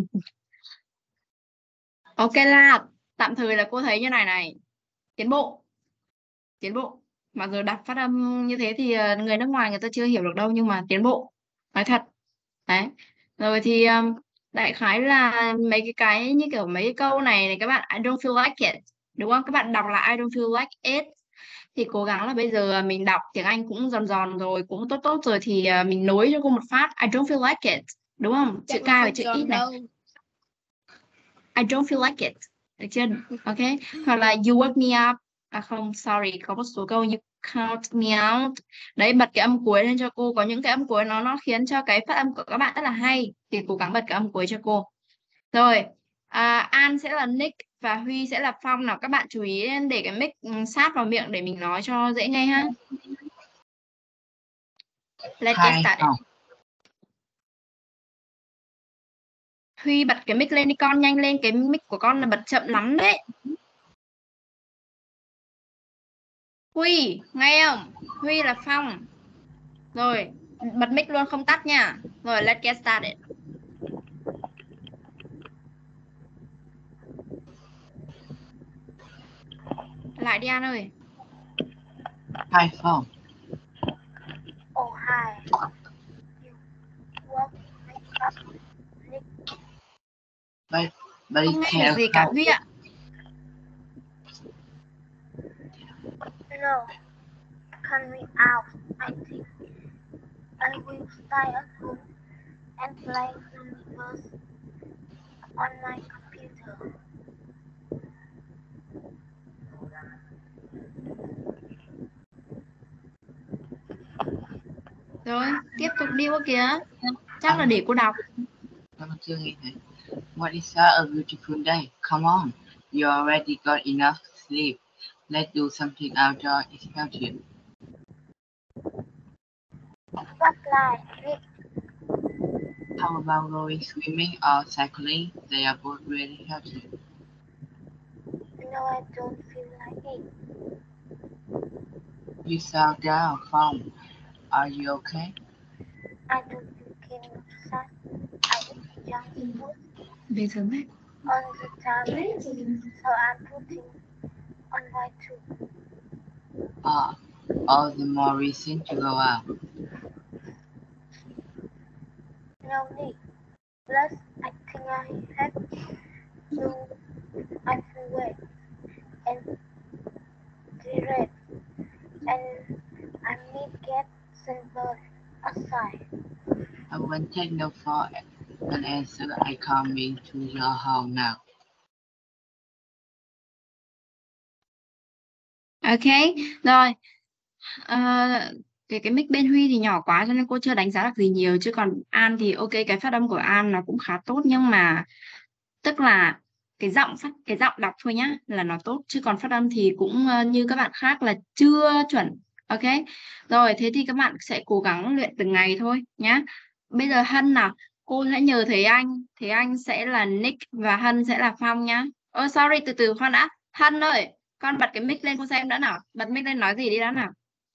S1: Ok là tạm thời là cô thấy như này tiến bộ mà giờ đọc phát âm như thế thì người nước ngoài người ta chưa hiểu được đâu, nhưng mà tiến bộ nói thật đấy. Rồi thì đại khái là mấy cái như kiểu mấy cái câu này các bạn I don't feel like it, đúng không? Các bạn đọc là I don't feel like it thì cố gắng là bây giờ mình đọc tiếng Anh cũng giòn giòn rồi, cũng tốt rồi thì mình nối cho cô một phát I don't feel like it, đúng không? Chữ K và chữ ít này. I don't feel like it, được chưa? Ok. Hoặc là you wake me up. Không, sorry, có một số câu you count me out. Đấy, bật cái âm cuối lên cho cô. Có những cái âm cuối nó khiến cho cái phát âm của các bạn rất là hay, thì cố gắng bật cái âm cuối cho cô. Rồi, An sẽ là Nick và Huy sẽ là Phong. Nào các bạn chú ý để cái mic sát vào miệng để mình nói cho dễ nghe ha. Let's get started. Huy bật cái mic lên đi con, nhanh lên, cái mic của con là bật chậm lắm đấy. Huy, nghe không? Huy là Phong. Rồi, bật mic luôn không tắt nha. Rồi, let's get started. Lại đi An ơi.
S8: Hi, Phong.
S7: Oh, hi. You woke me up, Nick.
S8: But
S1: Không nghe được gì cả Huy ạ.
S7: No, cut me out. I think I will stay at home and play Universe on my computer.
S1: Rồi, tiếp tục đi qua kìa. Chắc là để cô đọc.
S8: What is a beautiful day? Come on. You already got enough sleep. Let's do something outdoors. It's healthier.
S7: What like Nick?
S8: How about going swimming or cycling? They are both really healthy.
S7: No, I don't feel like it.
S8: You sound down, Phong. Are you okay?
S7: I don't feel king of that. I eat junk food
S1: Về sớm đấy.
S7: all the time, so I'm putting on weight too.
S8: All the more reason to go out.
S7: No need. Plus, I think I have to. I feel wet and direct, and I need get sunburn outside.
S8: I won't take no for an answer. I coming to your house now.
S1: Ok, rồi. Cái mic bên Huy thì nhỏ quá cho nên cô chưa đánh giá được gì nhiều, chứ còn An thì ok, cái phát âm của An nó cũng khá tốt, nhưng mà tức là cái giọng đọc thôi nhá là nó tốt, chứ còn phát âm thì cũng như các bạn khác là chưa chuẩn. Ok, rồi thế thì các bạn sẽ cố gắng luyện từng ngày thôi nhá. Bây giờ Hân nào, cô sẽ nhờ Thế Anh sẽ là Nick và Hân sẽ là Phong nhá. Sorry, từ từ khoan đã. Hân ơi, con bật cái mic lên cô xem đã nào, bật mic lên nói gì đi đã nào.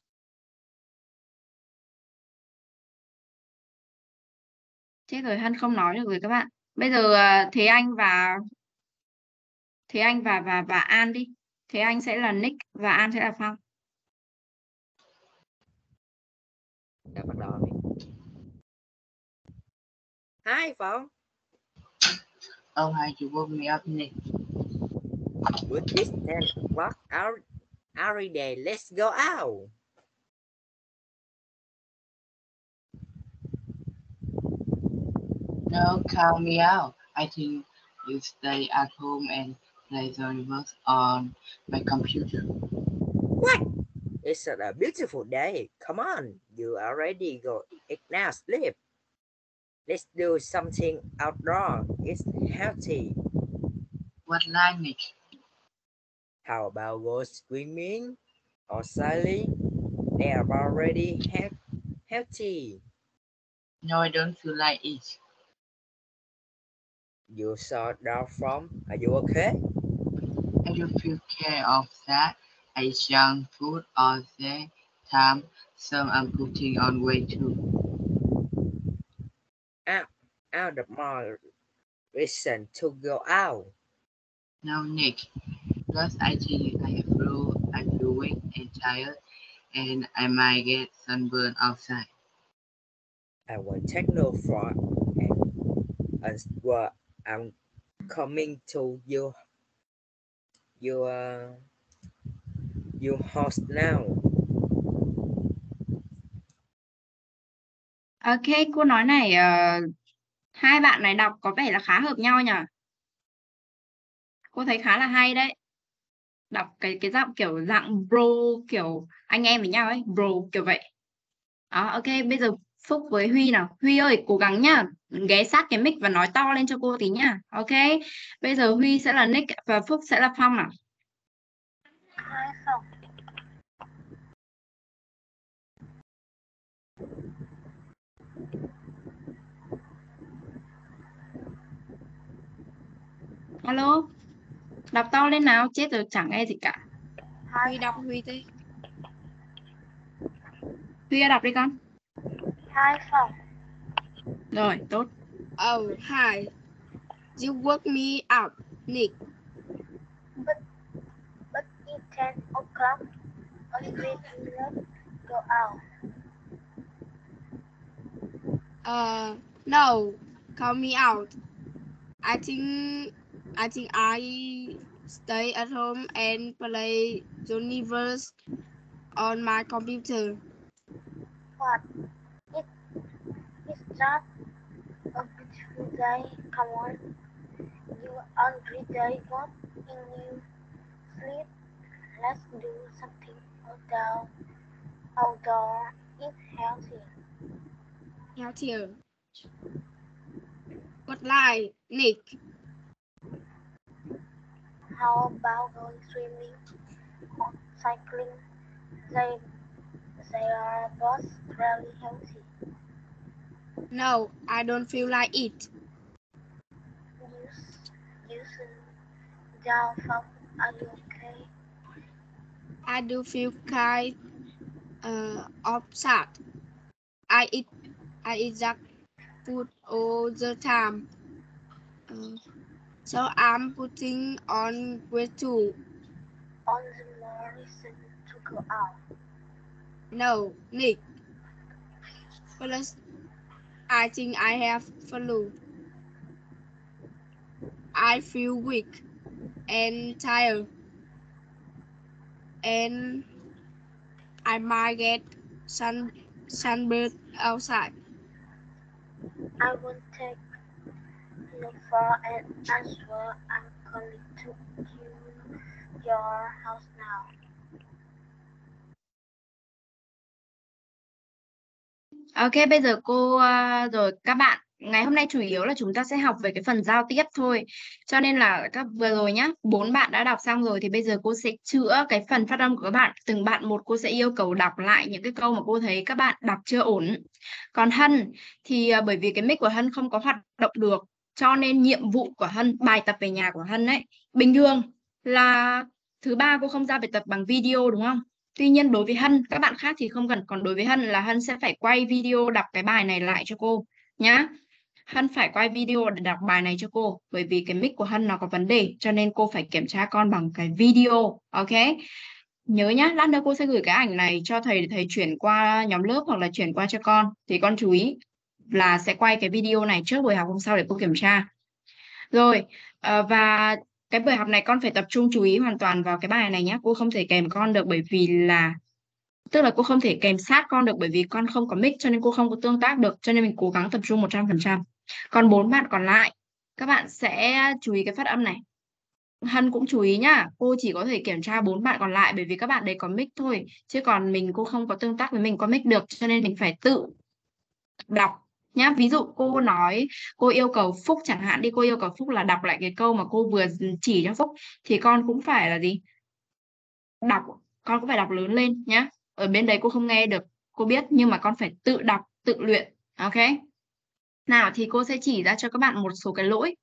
S1: Chết rồi, Hân không nói được rồi các bạn. Bây giờ Thế Anh và An đi. Thế Anh sẽ là Nick và An sẽ là Phong.
S3: Đã bắt đầu. Hi Phong.
S8: Oh, hi, you woke me up, Nick.
S3: But it's 10 o'clock every day. Let's go out.
S8: No, count me out. I think you stay at home and play the reverse on my computer.
S3: What? It's a beautiful day. Come on, you already got it now. Sleep. Let's do something outdoor. It's healthy.
S8: What like, Nick?
S3: How about go swimming or sailing? They are already healthy.
S8: No, I don't feel like it.
S3: You saw that from? Are you okay?
S8: I don't feel care of that. I eat junk food all the time. Some I'm putting on weight too.
S3: Out of more reason to go out.
S8: No, Nick. Plus, I think I have flu. I feel weak and tired, and I might get sunburned outside.
S3: I will take no for and what I'm coming to your house now.
S1: Ok, cô nói này, hai bạn này đọc có vẻ là khá hợp nhau nhỉ? Cô thấy khá là hay đấy. Đọc cái giọng kiểu dạng bro, kiểu anh em với nhau ấy, bro kiểu vậy. Đó, ok, bây giờ Phúc với Huy nào. Huy ơi, cố gắng nhá, ghé sát cái mic và nói to lên cho cô tí nhá. Ok, bây giờ Huy sẽ là Nick và Phúc sẽ là Phong nào.
S7: Hi Phong.
S1: Alo, đọc to lên nào, chết rồi chẳng nghe gì cả.
S2: Huy đọc Huy đi.
S1: Huy đọc đi con.
S7: Hi Phong.
S1: Rồi, tốt.
S2: Oh, hi. You woke me up, Nick.
S7: But it's 10 o'clock. Already, let's go out.
S2: No, count me out. I think I stay at home and play Universe on my computer.
S7: What? It's just a beautiful day. Come on. You already got in your sleep. Let's do something outdoor. It's healthy.
S2: Healthier. What like, Nick?
S7: How about going swimming or cycling? They are both really healthy.
S2: No, I don't feel like it.
S7: You should down from. Are you okay?
S2: I do feel kind of sad. I eat junk food all the time. So I'm putting on weight too.
S7: On the more reason to go out.
S2: No, Nick. Plus, I think I have flu. I feel weak and tired, and I might get sunburn outside.
S7: I will take no for an answer. I'm coming to your house now.
S1: Ok, bây giờ cô rồi các bạn, ngày hôm nay chủ yếu là chúng ta sẽ học về cái phần giao tiếp thôi. Cho nên là các vừa rồi nhá, 4 bạn đã đọc xong rồi thì bây giờ cô sẽ chữa cái phần phát âm của các bạn. Từng bạn một cô sẽ yêu cầu đọc lại những cái câu mà cô thấy các bạn đọc chưa ổn. Còn Hân thì bởi vì cái mic của Hân không có hoạt động được, cho nên nhiệm vụ của Hân, bài tập về nhà của Hân ấy, bình thường là thứ ba cô không ra bài tập bằng video đúng không? Tuy nhiên đối với Hân, các bạn khác thì không cần. Còn đối với Hân là Hân sẽ phải quay video đọc cái bài này lại cho cô nhá. Hân phải quay video để đọc bài này cho cô. Bởi vì cái mic của Hân nó có vấn đề, cho nên cô phải kiểm tra con bằng cái video. Ok. Nhớ nhá, lát nữa cô sẽ gửi cái ảnh này cho thầy để thầy chuyển qua nhóm lớp hoặc là chuyển qua cho con. Thì con chú ý là sẽ quay cái video này trước buổi học hôm sau để cô kiểm tra. Rồi, và cái buổi học này con phải tập trung chú ý hoàn toàn vào cái bài này nhé. Cô không thể kèm con được bởi vì là tức là cô không thể kèm sát con được bởi vì con không có mic, cho nên cô không có tương tác được, cho nên mình cố gắng tập trung 100%. Còn 4 bạn còn lại các bạn sẽ chú ý cái phát âm này. Hân cũng chú ý nhá, cô chỉ có thể kiểm tra 4 bạn còn lại bởi vì các bạn đấy có mic thôi, chứ còn mình cô không có tương tác với mình có mic được, cho nên mình phải tự đọc nhá. Ví dụ cô nói, cô yêu cầu Phúc chẳng hạn đi, cô yêu cầu Phúc là đọc lại cái câu mà cô vừa chỉ cho Phúc thì con cũng phải là gì? Đọc, con cũng phải đọc lớn lên nhá. Ở bên đấy cô không nghe được, cô biết, nhưng mà con phải tự đọc, tự luyện. Ok. Nào thì cô sẽ chỉ ra cho các bạn một số cái lỗi.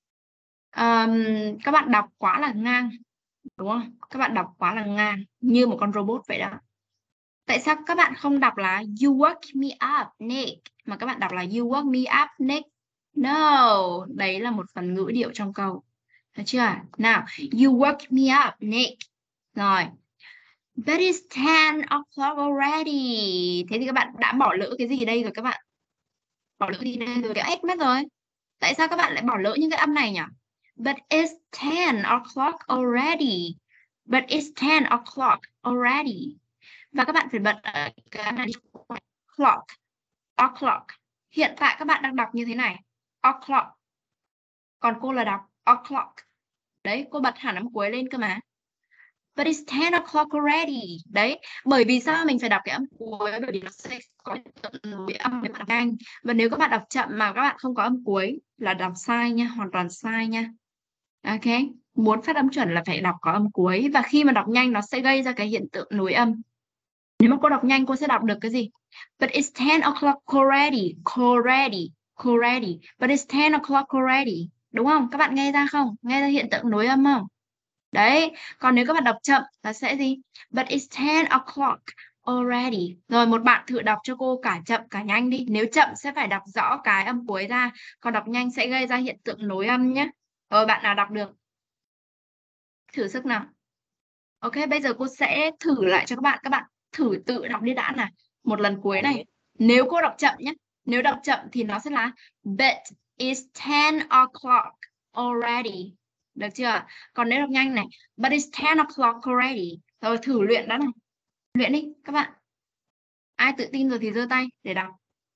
S1: Các bạn đọc quá là ngang, đúng không? Các bạn đọc quá là ngang như một con robot vậy đó. Tại sao các bạn không đọc là you woke me up, Nick, mà các bạn đọc là you woke me up, Nick? No, đấy là một phần ngữ điệu trong câu. Được chưa? Nào, you woke me up, Nick. Rồi. But it's 10 o'clock already. Thế thì các bạn đã bỏ lỡ cái gì đây rồi các bạn? Bỏ lỡ gì đây rồi? Cái hết mất rồi. Tại sao các bạn lại bỏ lỡ những cái âm này nhỉ? But it's 10 o'clock already. But it's 10 o'clock already. Và các bạn phải bật cái này clock. O'clock. Hiện tại các bạn đang đọc như thế này. O'clock. Còn cô là đọc o'clock. Đấy, cô bật hẳn âm cuối lên cơ mà. But it's 10 o'clock already. Đấy, bởi vì sao mình phải đọc cái âm cuối? Bởi vì nó sẽ có nối âm với bạn nhanh. Và nếu các bạn đọc chậm mà các bạn không có âm cuối là đọc sai nha, hoàn toàn sai nha. Ok, muốn phát âm chuẩn là phải đọc có âm cuối. Và khi mà đọc nhanh nó sẽ gây ra cái hiện tượng nối âm. Nếu mà cô đọc nhanh cô sẽ đọc được cái gì? But it's 10 o'clock already. Already. Already. But it's 10 o'clock already. Đúng không? Các bạn nghe ra không? Nghe ra hiện tượng nối âm không? Đấy, còn nếu các bạn đọc chậm là sẽ gì? But it's 10 o'clock already. Rồi một bạn thử đọc cho cô cả chậm cả nhanh đi. Nếu chậm sẽ phải đọc rõ cái âm cuối ra, còn đọc nhanh sẽ gây ra hiện tượng nối âm nhé. Rồi bạn nào đọc được? Thử sức nào. Ok, bây giờ cô sẽ thử lại cho các bạn thử tự đọc đi đã nào. Một lần cuối này. Nếu cô đọc chậm nhé. Nếu đọc chậm thì nó sẽ là But it's 10 o'clock already. Được chưa? Còn nếu đọc nhanh này, but it's 10 o'clock already. Rồi thử luyện đó này. Luyện đi các bạn. Ai tự tin rồi thì giơ tay để đọc.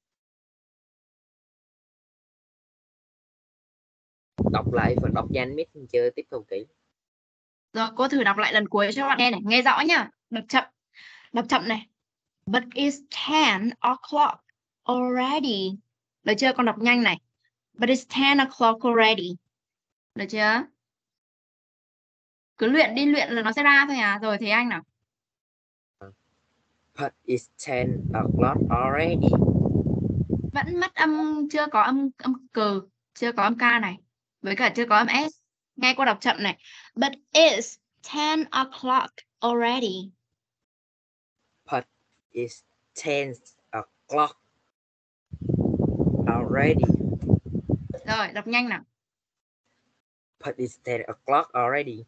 S3: Đọc lại phần đọc nhanh miết chưa tiếp tục kỹ.
S1: Rồi cô thử đọc lại lần cuối cho các bạn nghe này. Nghe rõ nhá. Đọc chậm. Đọc chậm này. But it's 10 o'clock already. Được chưa? Con đọc nhanh này. But it's 10 o'clock already. Được chưa? Cứ luyện đi, luyện là nó sẽ ra thôi à. Rồi thấy anh nào.
S3: But it's 10 o'clock already.
S1: Vẫn mất âm, chưa có âm cừ, chưa có âm K này. Với cả chưa có âm S. Nghe cô đọc chậm này. But it's 10 o'clock already.
S3: But it's 10 o'clock already.
S1: Rồi, đọc nhanh nào.
S3: But it's 10 o'clock already.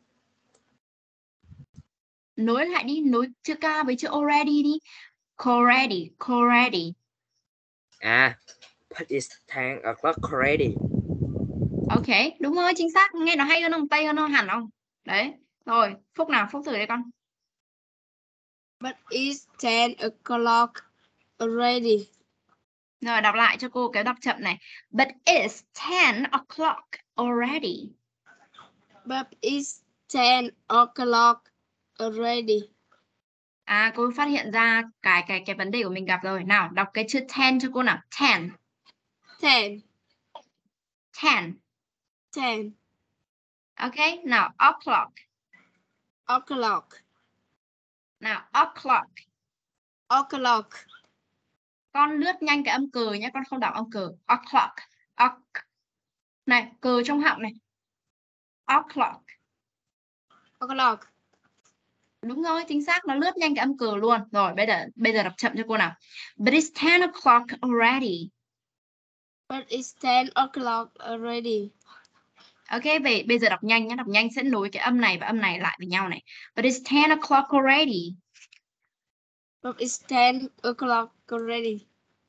S1: Nối lại đi, nối chữ K với chữ already đi. Already, already.
S3: À, but it's 10 o'clock already.
S1: Ok, đúng rồi, chính xác. Nghe nó hay hơn không? Tay hơn không? Hẳn không? Đấy. Rồi, Phúc nào, Phúc thử đây con.
S2: But it's 10 o'clock already.
S1: Rồi đọc lại cho cô cái đọc chậm này. But it's 10 o'clock already.
S2: But it's 10 o'clock already.
S1: À, cô phát hiện ra cái vấn đề của mình gặp rồi. Nào, đọc cái chữ 10 cho cô nào. 10.
S2: 10.
S1: 10.
S2: 10.
S1: Ok, nào o'clock.
S2: O'clock.
S1: Nào o'clock.
S2: O'clock.
S1: Con lướt nhanh cái âm cừ nhé, con không đọc âm cừ. O'clock. Này, cừ trong họng này. O'clock.
S2: O'clock.
S1: Đúng rồi, chính xác, nó lướt nhanh cái âm cừ luôn. Rồi, bây giờ đọc chậm cho cô nào. But it's 10 o'clock already.
S2: But it's 10 o'clock already.
S1: Ok, bây giờ đọc nhanh nhé, đọc nhanh sẽ nối cái âm này và âm này lại với nhau này. But it's 10 o'clock already.
S2: But it's 10 o'clock already.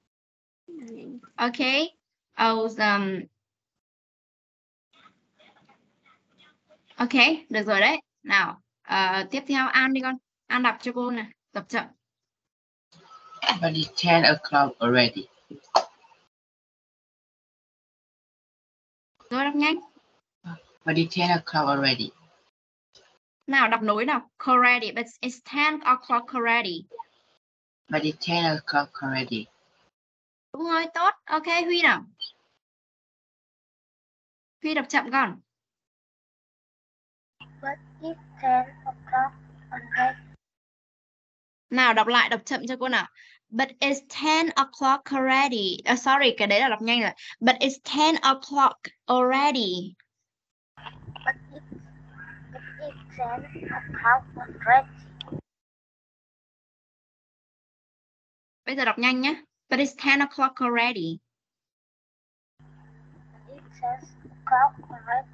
S1: Ok. Ok, được rồi đấy. Nào, tiếp theo An đi con. An đọc cho cô này, đọc chậm.
S8: But it's 10 o'clock already.
S1: Rồi đọc nhanh.
S8: But it's 10 o'clock already.
S1: Nào, đọc nối nào. Already, but it's 10 o'clock already.
S8: But it's 10 o'clock already.
S1: Đúng rồi, tốt. Ok, Huy nào. Huy đọc chậm con.
S7: But it's 10 o'clock already.
S1: Nào, đọc lại, đọc chậm cho cô nào. But it's 10 o'clock already. Sorry, cái đấy là đọc nhanh rồi. But it's 10 o'clock already.
S7: But it's 10 o'clock already.
S1: Bây giờ đọc nhanh nhé. But it's 10 o'clock already.
S7: It's 10 o'clock already.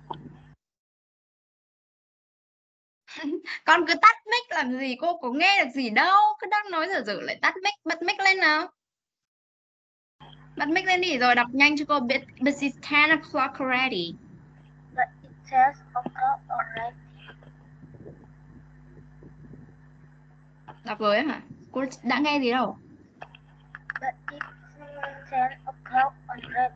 S1: Con cứ tắt mic làm gì, cô có nghe được gì đâu. Cứ đang nói dở lại tắt mic, bật mic lên nào. Bật mic lên đi, rồi đọc nhanh cho cô. But it's 10 o'clock already.
S7: But it's 10 o'clock already.
S1: Đọc rồi hả? Cô đã nghe gì đâu.
S7: But it's 10 o'clock already.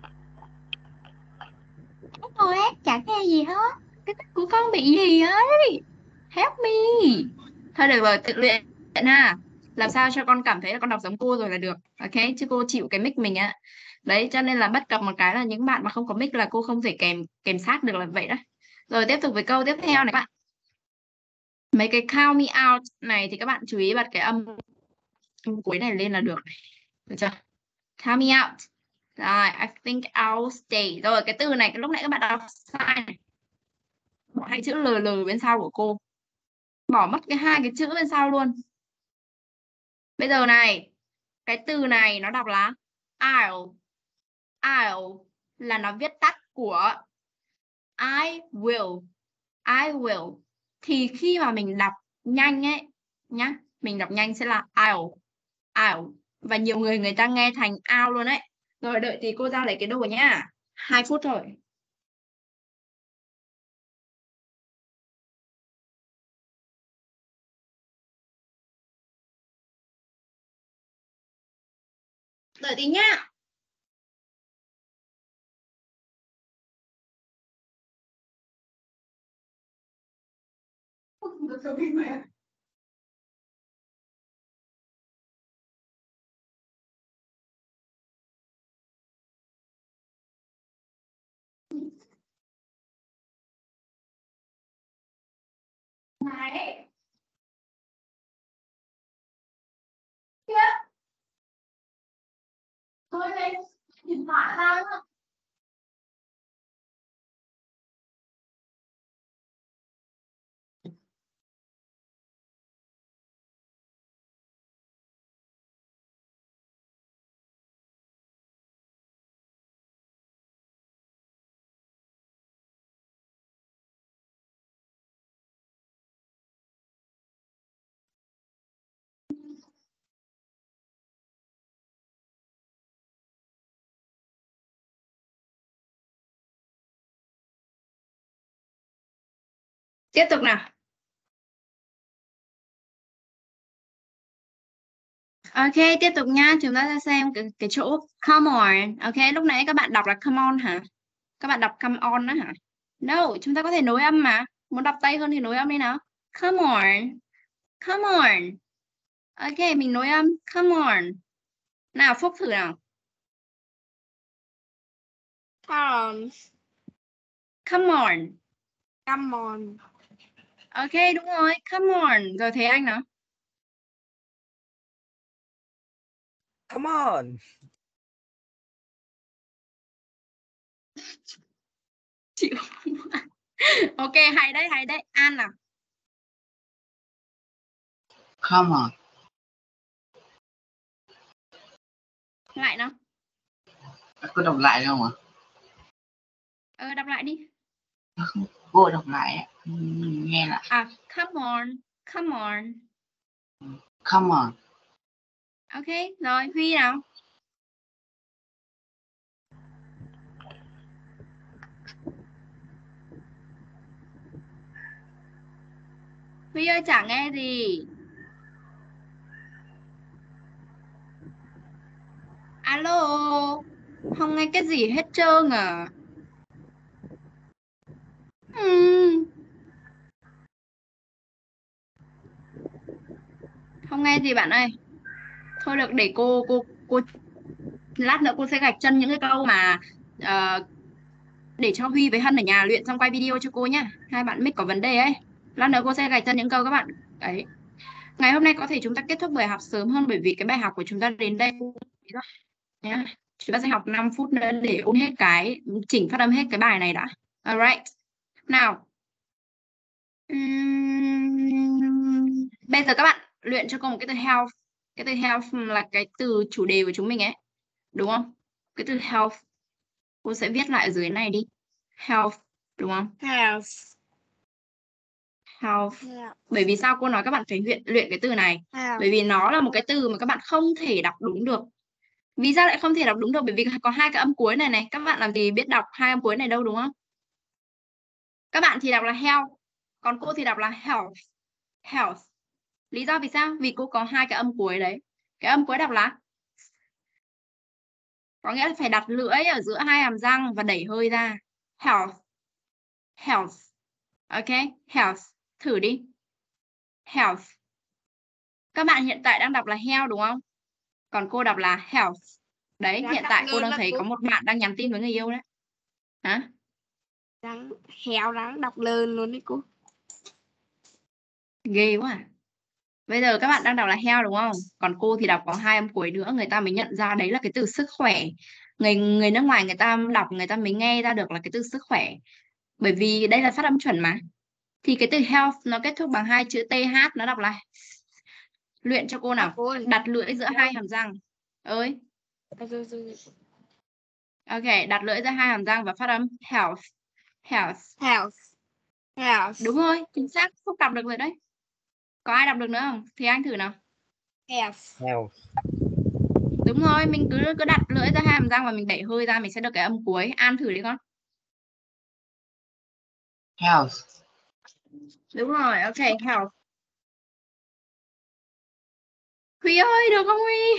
S1: Ôi, chả nghe gì hết. Cái tích của con bị gì ấy? Help me. Thôi được rồi, tự luyện ha. Làm sao cho con cảm thấy là con đọc giống cô rồi là được. Ok, chứ cô chịu cái mic mình á. Đấy, cho nên là bất cập một cái là những bạn mà không có mic là cô không thể kèm sát được là vậy đó. Rồi tiếp tục với câu tiếp theo này các bạn. Mấy cái count me out này thì các bạn chú ý bật cái âm cuối này lên là được. Được chưa? Count me out. Rồi, I think I'll stay. Rồi, cái từ này lúc nãy các bạn đọc sai này. Bỏ hai chữ l bên sau của cô. Bỏ mất hai cái chữ bên sau luôn. Bây giờ này, cái từ này nó đọc là I'll. I'll là nó viết tắt của I will. I will. Thì khi mà mình đọc nhanh ấy nhá, mình đọc nhanh sẽ là I'll. I'll. Và nhiều người ta nghe thành out luôn ấy. Rồi đợi tí cô ra lấy cái đồ nhá. 2 phút thôi. Đợi tí nhá. Này. Kia. Thôi lên. Điện thoại ra nữa. Tiếp tục nào. Ok, tiếp tục nha. Chúng ta sẽ xem cái chỗ come on. Ok, lúc nãy các bạn đọc là come on hả? Các bạn đọc come on đó hả? No, chúng ta có thể nối âm mà. Muốn đọc tay hơn thì nối âm đi nào. Come on. Come on. Ok, mình nối âm. Come on. Nào, Phúc thử nào.
S2: Come on.
S1: Come on.
S2: Come on.
S1: Ok, đúng rồi. Come on. Rồi thế anh nào.
S3: Come on.
S1: Chịu. Ok, hay đấy, hay đấy. An nào.
S8: Come on.
S1: Lại nào.
S8: Có đọc lại không ạ?
S1: Đọc lại đi.
S8: Cô đọc lại á. Nghe lại.
S1: À, come on. Come on.
S8: Come on.
S1: Ok, rồi Huy nào. Huy ơi, chả nghe gì. Alo, không nghe cái gì hết trơn à. Không nghe gì bạn ơi. Thôi được, để cô lát nữa cô sẽ gạch chân những cái câu mà để cho Huy với Hân ở nhà luyện xong quay video cho cô nhá. Hai bạn mic có vấn đề ấy. Lát nữa cô sẽ gạch chân những câu các bạn ấy. Ngày hôm nay có thể chúng ta kết thúc buổi học sớm hơn bởi vì cái bài học của chúng ta đến đây nhá. Chúng ta sẽ học 5 phút nữa để ôn hết cái chỉnh phát âm hết cái bài này đã. Alright. Nào. Bây giờ các bạn luyện cho cô một cái từ health. Cái từ health là cái từ chủ đề của chúng mình ấy. Đúng không? Cái từ health. Cô sẽ viết lại ở dưới này đi. Health. Đúng không?
S2: Health.
S1: Health.
S2: Health.
S1: Bởi vì sao cô nói các bạn phải luyện cái từ này?
S2: Health.
S1: Bởi vì nó là một cái từ mà các bạn không thể đọc đúng được. Vì sao lại không thể đọc đúng được? Bởi vì có hai cái âm cuối này này. Các bạn làm gì biết đọc hai âm cuối này đâu đúng không? Các bạn thì đọc là health. Còn cô thì đọc là health. Health. Lý do vì sao? Vì cô có hai cái âm cuối đấy. Cái âm cuối đọc là, có nghĩa là phải đặt lưỡi ở giữa hai hàm răng và đẩy hơi ra. Health. Health. Ok? Health. Thử đi. Health. Các bạn hiện tại đang đọc là health đúng không? Còn cô đọc là health. Đấy,
S2: Đáng
S1: hiện
S2: đọc
S1: tại cô
S2: đơn
S1: đang
S2: đó
S1: thấy
S2: cô.
S1: có một bạn đang nhắn tin với người yêu đấy. Hả?
S2: Đáng đọc đơn luôn đấy cô.
S1: Ghê quá à. Bây giờ các bạn đang đọc là health đúng không? Còn cô thì đọc có hai âm cuối nữa, người ta mới nhận ra đấy là cái từ sức khỏe. Người nước ngoài người ta đọc người ta mới nghe ra được là cái từ sức khỏe. Bởi vì đây là phát âm chuẩn mà. Thì cái từ health nó kết thúc bằng hai chữ TH, nó đọc là, luyện cho cô nào. Đặt lưỡi giữa hai hàm răng. Ơi. Ok, đặt lưỡi giữa hai hàm răng và phát âm health. Health.
S2: Health. Health.
S1: Đúng rồi, chính xác, Phúc đọc được rồi đấy. Có ai đọc được nữa không? Thì anh thử nào.
S2: Health.
S3: Health.
S1: Đúng rồi, mình cứ đặt lưỡi ra hai hàm răng và mình đẩy hơi ra, mình sẽ được cái âm cuối. An thử đi con.
S8: Health.
S1: Đúng rồi, ok, health. Huy ơi, được không Huy?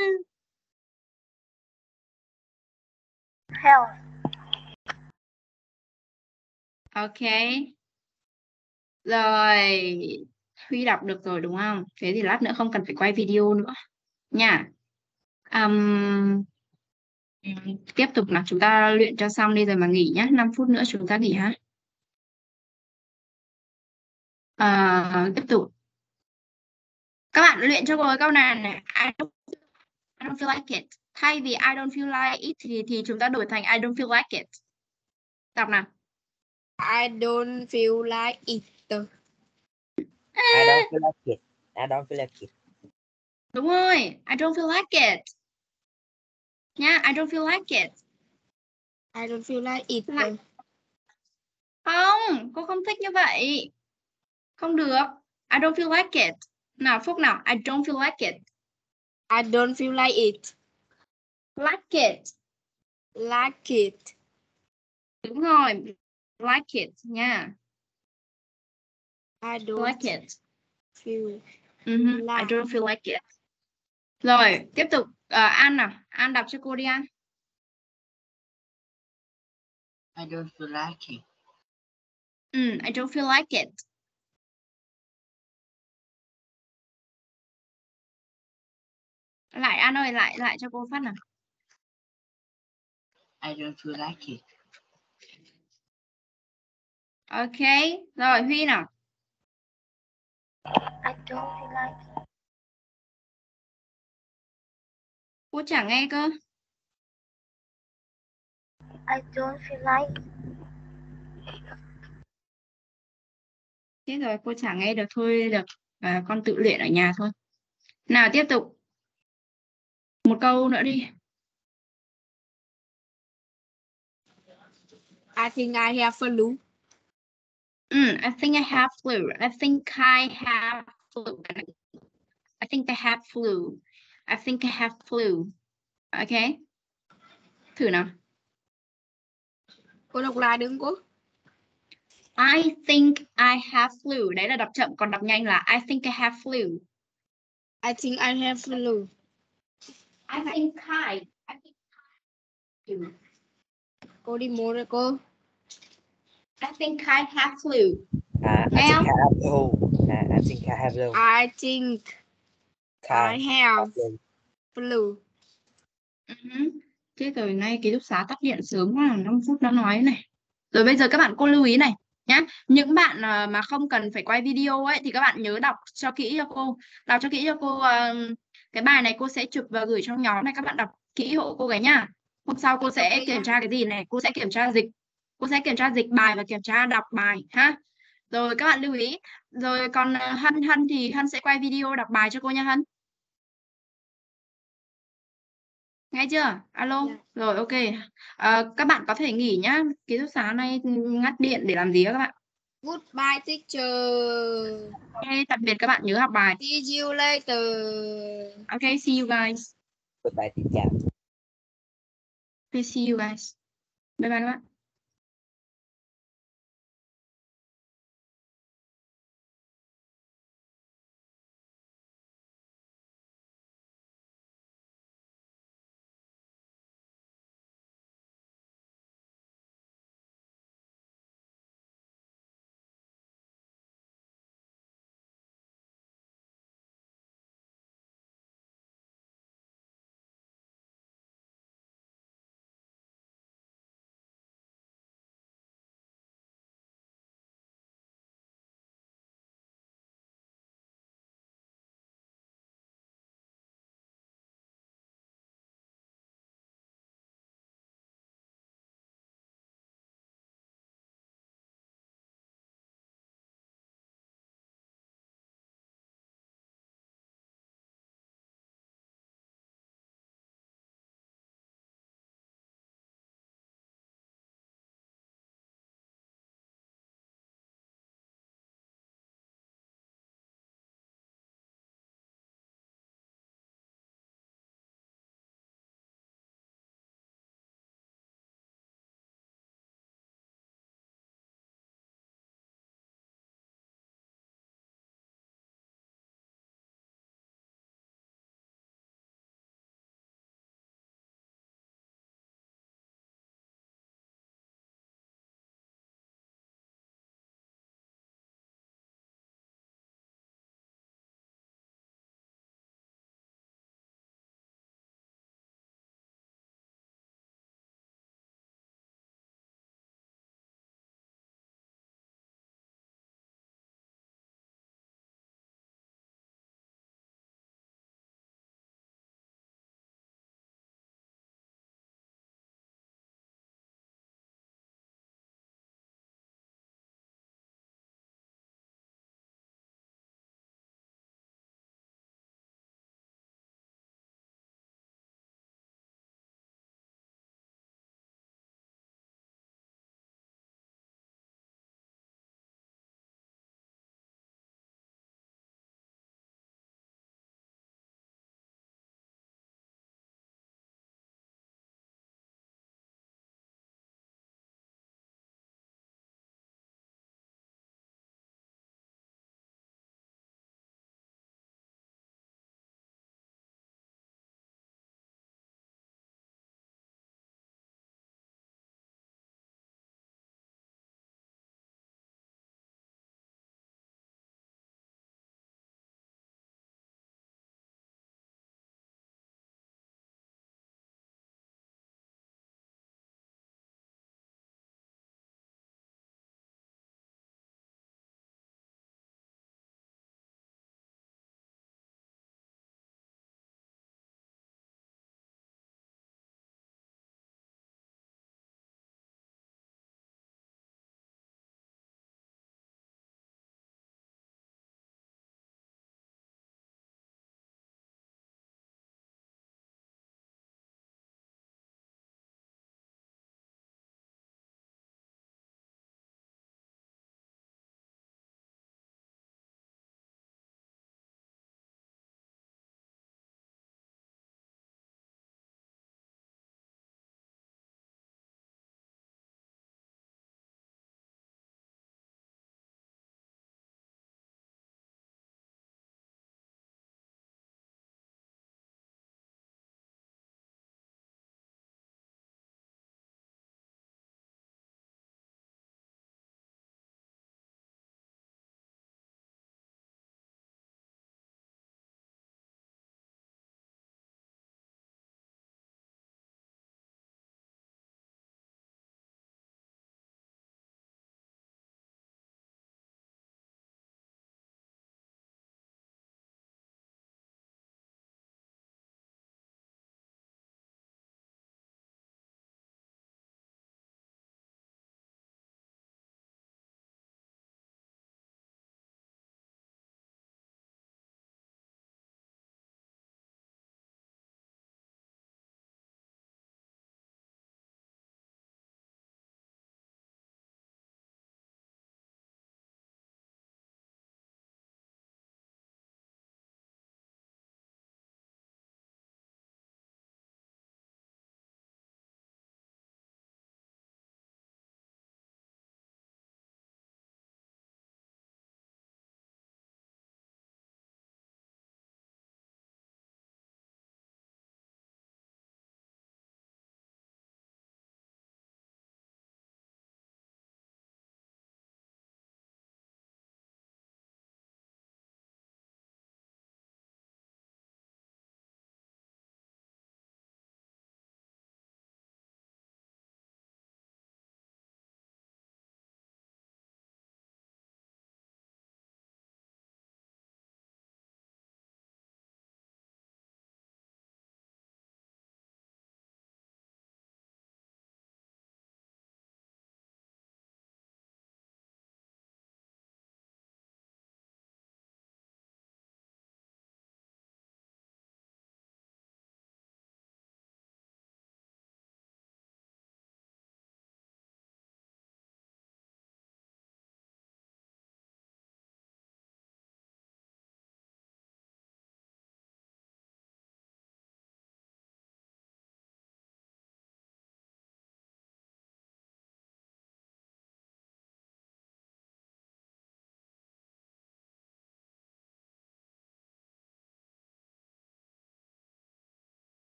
S7: Health.
S1: Ok. Rồi, Huy đọc được rồi đúng không? Thế thì lát nữa không cần phải quay video nữa nha. Tiếp tục nào, chúng ta luyện cho xong đi rồi mà nghỉ nhé. 5 phút nữa chúng ta nghỉ ha. Tiếp tục. Các bạn luyện cho cô câu này. I don't feel like it. Thay vì I don't feel like it thì chúng ta đổi thành I don't feel like it. Đọc nào.
S2: I don't feel like it.
S3: I don't feel like it. I don't feel like it.
S1: Đúng rồi, I don't feel like it. Nha, I don't feel like it.
S2: I don't feel like it.
S1: Không, cô không thích như vậy. Không được. I don't feel like it. Nào, Phúc nào, I don't feel like it.
S2: I don't feel like it.
S1: Like it.
S2: Like it.
S1: Đúng rồi, like it nha.
S2: I don't
S1: Like it.
S2: feel
S1: I
S2: like
S1: don't feel like it. Rồi, tiếp tục An nào. An đọc cho cô đi An.
S8: I don't feel like it.
S1: I don't feel like it. Lại An ơi, lại cho cô phát nào.
S8: I don't feel like it.
S1: Ok, rồi Huy nào.
S7: I don't feel like it.
S1: Cô chẳng nghe cơ.
S7: I don't feel like it.
S1: Thế rồi cô chẳng nghe được thôi, được con tự luyện ở nhà thôi. Nào tiếp tục. Một câu nữa đi.
S2: I think I have flu.
S1: I think I have flu. I think I have flu. I think I have flu. I think I have flu. Ok. Thử nào.
S2: Cô đọc lại đừng cô.
S1: I think I have flu. Đấy là đọc chậm, còn đọc nhanh là I think I have flu.
S2: I think I have flu.
S1: I think I flu.
S2: Cô đi mua rồi cô.
S1: I think I have flu.
S3: I
S1: Nghe
S3: think
S1: không?
S3: I have flu. I think I have flu.
S2: I think I have flu.
S1: Thế rồi nay ký túc xá tắt điện sớm quá, 5 phút đã nói này. Rồi bây giờ các bạn cô lưu ý này nhá. Những bạn mà không cần phải quay video ấy thì các bạn nhớ đọc cho kỹ cho cô. Đọc cho kỹ cho cô cái bài này cô sẽ chụp và gửi trong nhóm này, các bạn đọc kỹ hộ cô gái nhá. Hôm sau cô sẽ kiểm tra cái gì này, cô sẽ kiểm tra dịch. Cô sẽ kiểm tra dịch bài và kiểm tra đọc bài ha. Rồi các bạn lưu ý. Rồi còn Hân thì Hân sẽ quay video đọc bài cho cô nha Hân. Nghe chưa? Alo.
S2: Dạ.
S1: Rồi ok. Các bạn có thể nghỉ nhá. Ký túc xá này ngắt điện để làm gì á các bạn?
S2: Goodbye teacher.
S1: Ok, tạm biệt các bạn, nhớ học bài.
S2: See you later.
S1: Ok, see you guys.
S3: Goodbye, teacher.
S1: Okay, see you guys. Bye bye các bạn.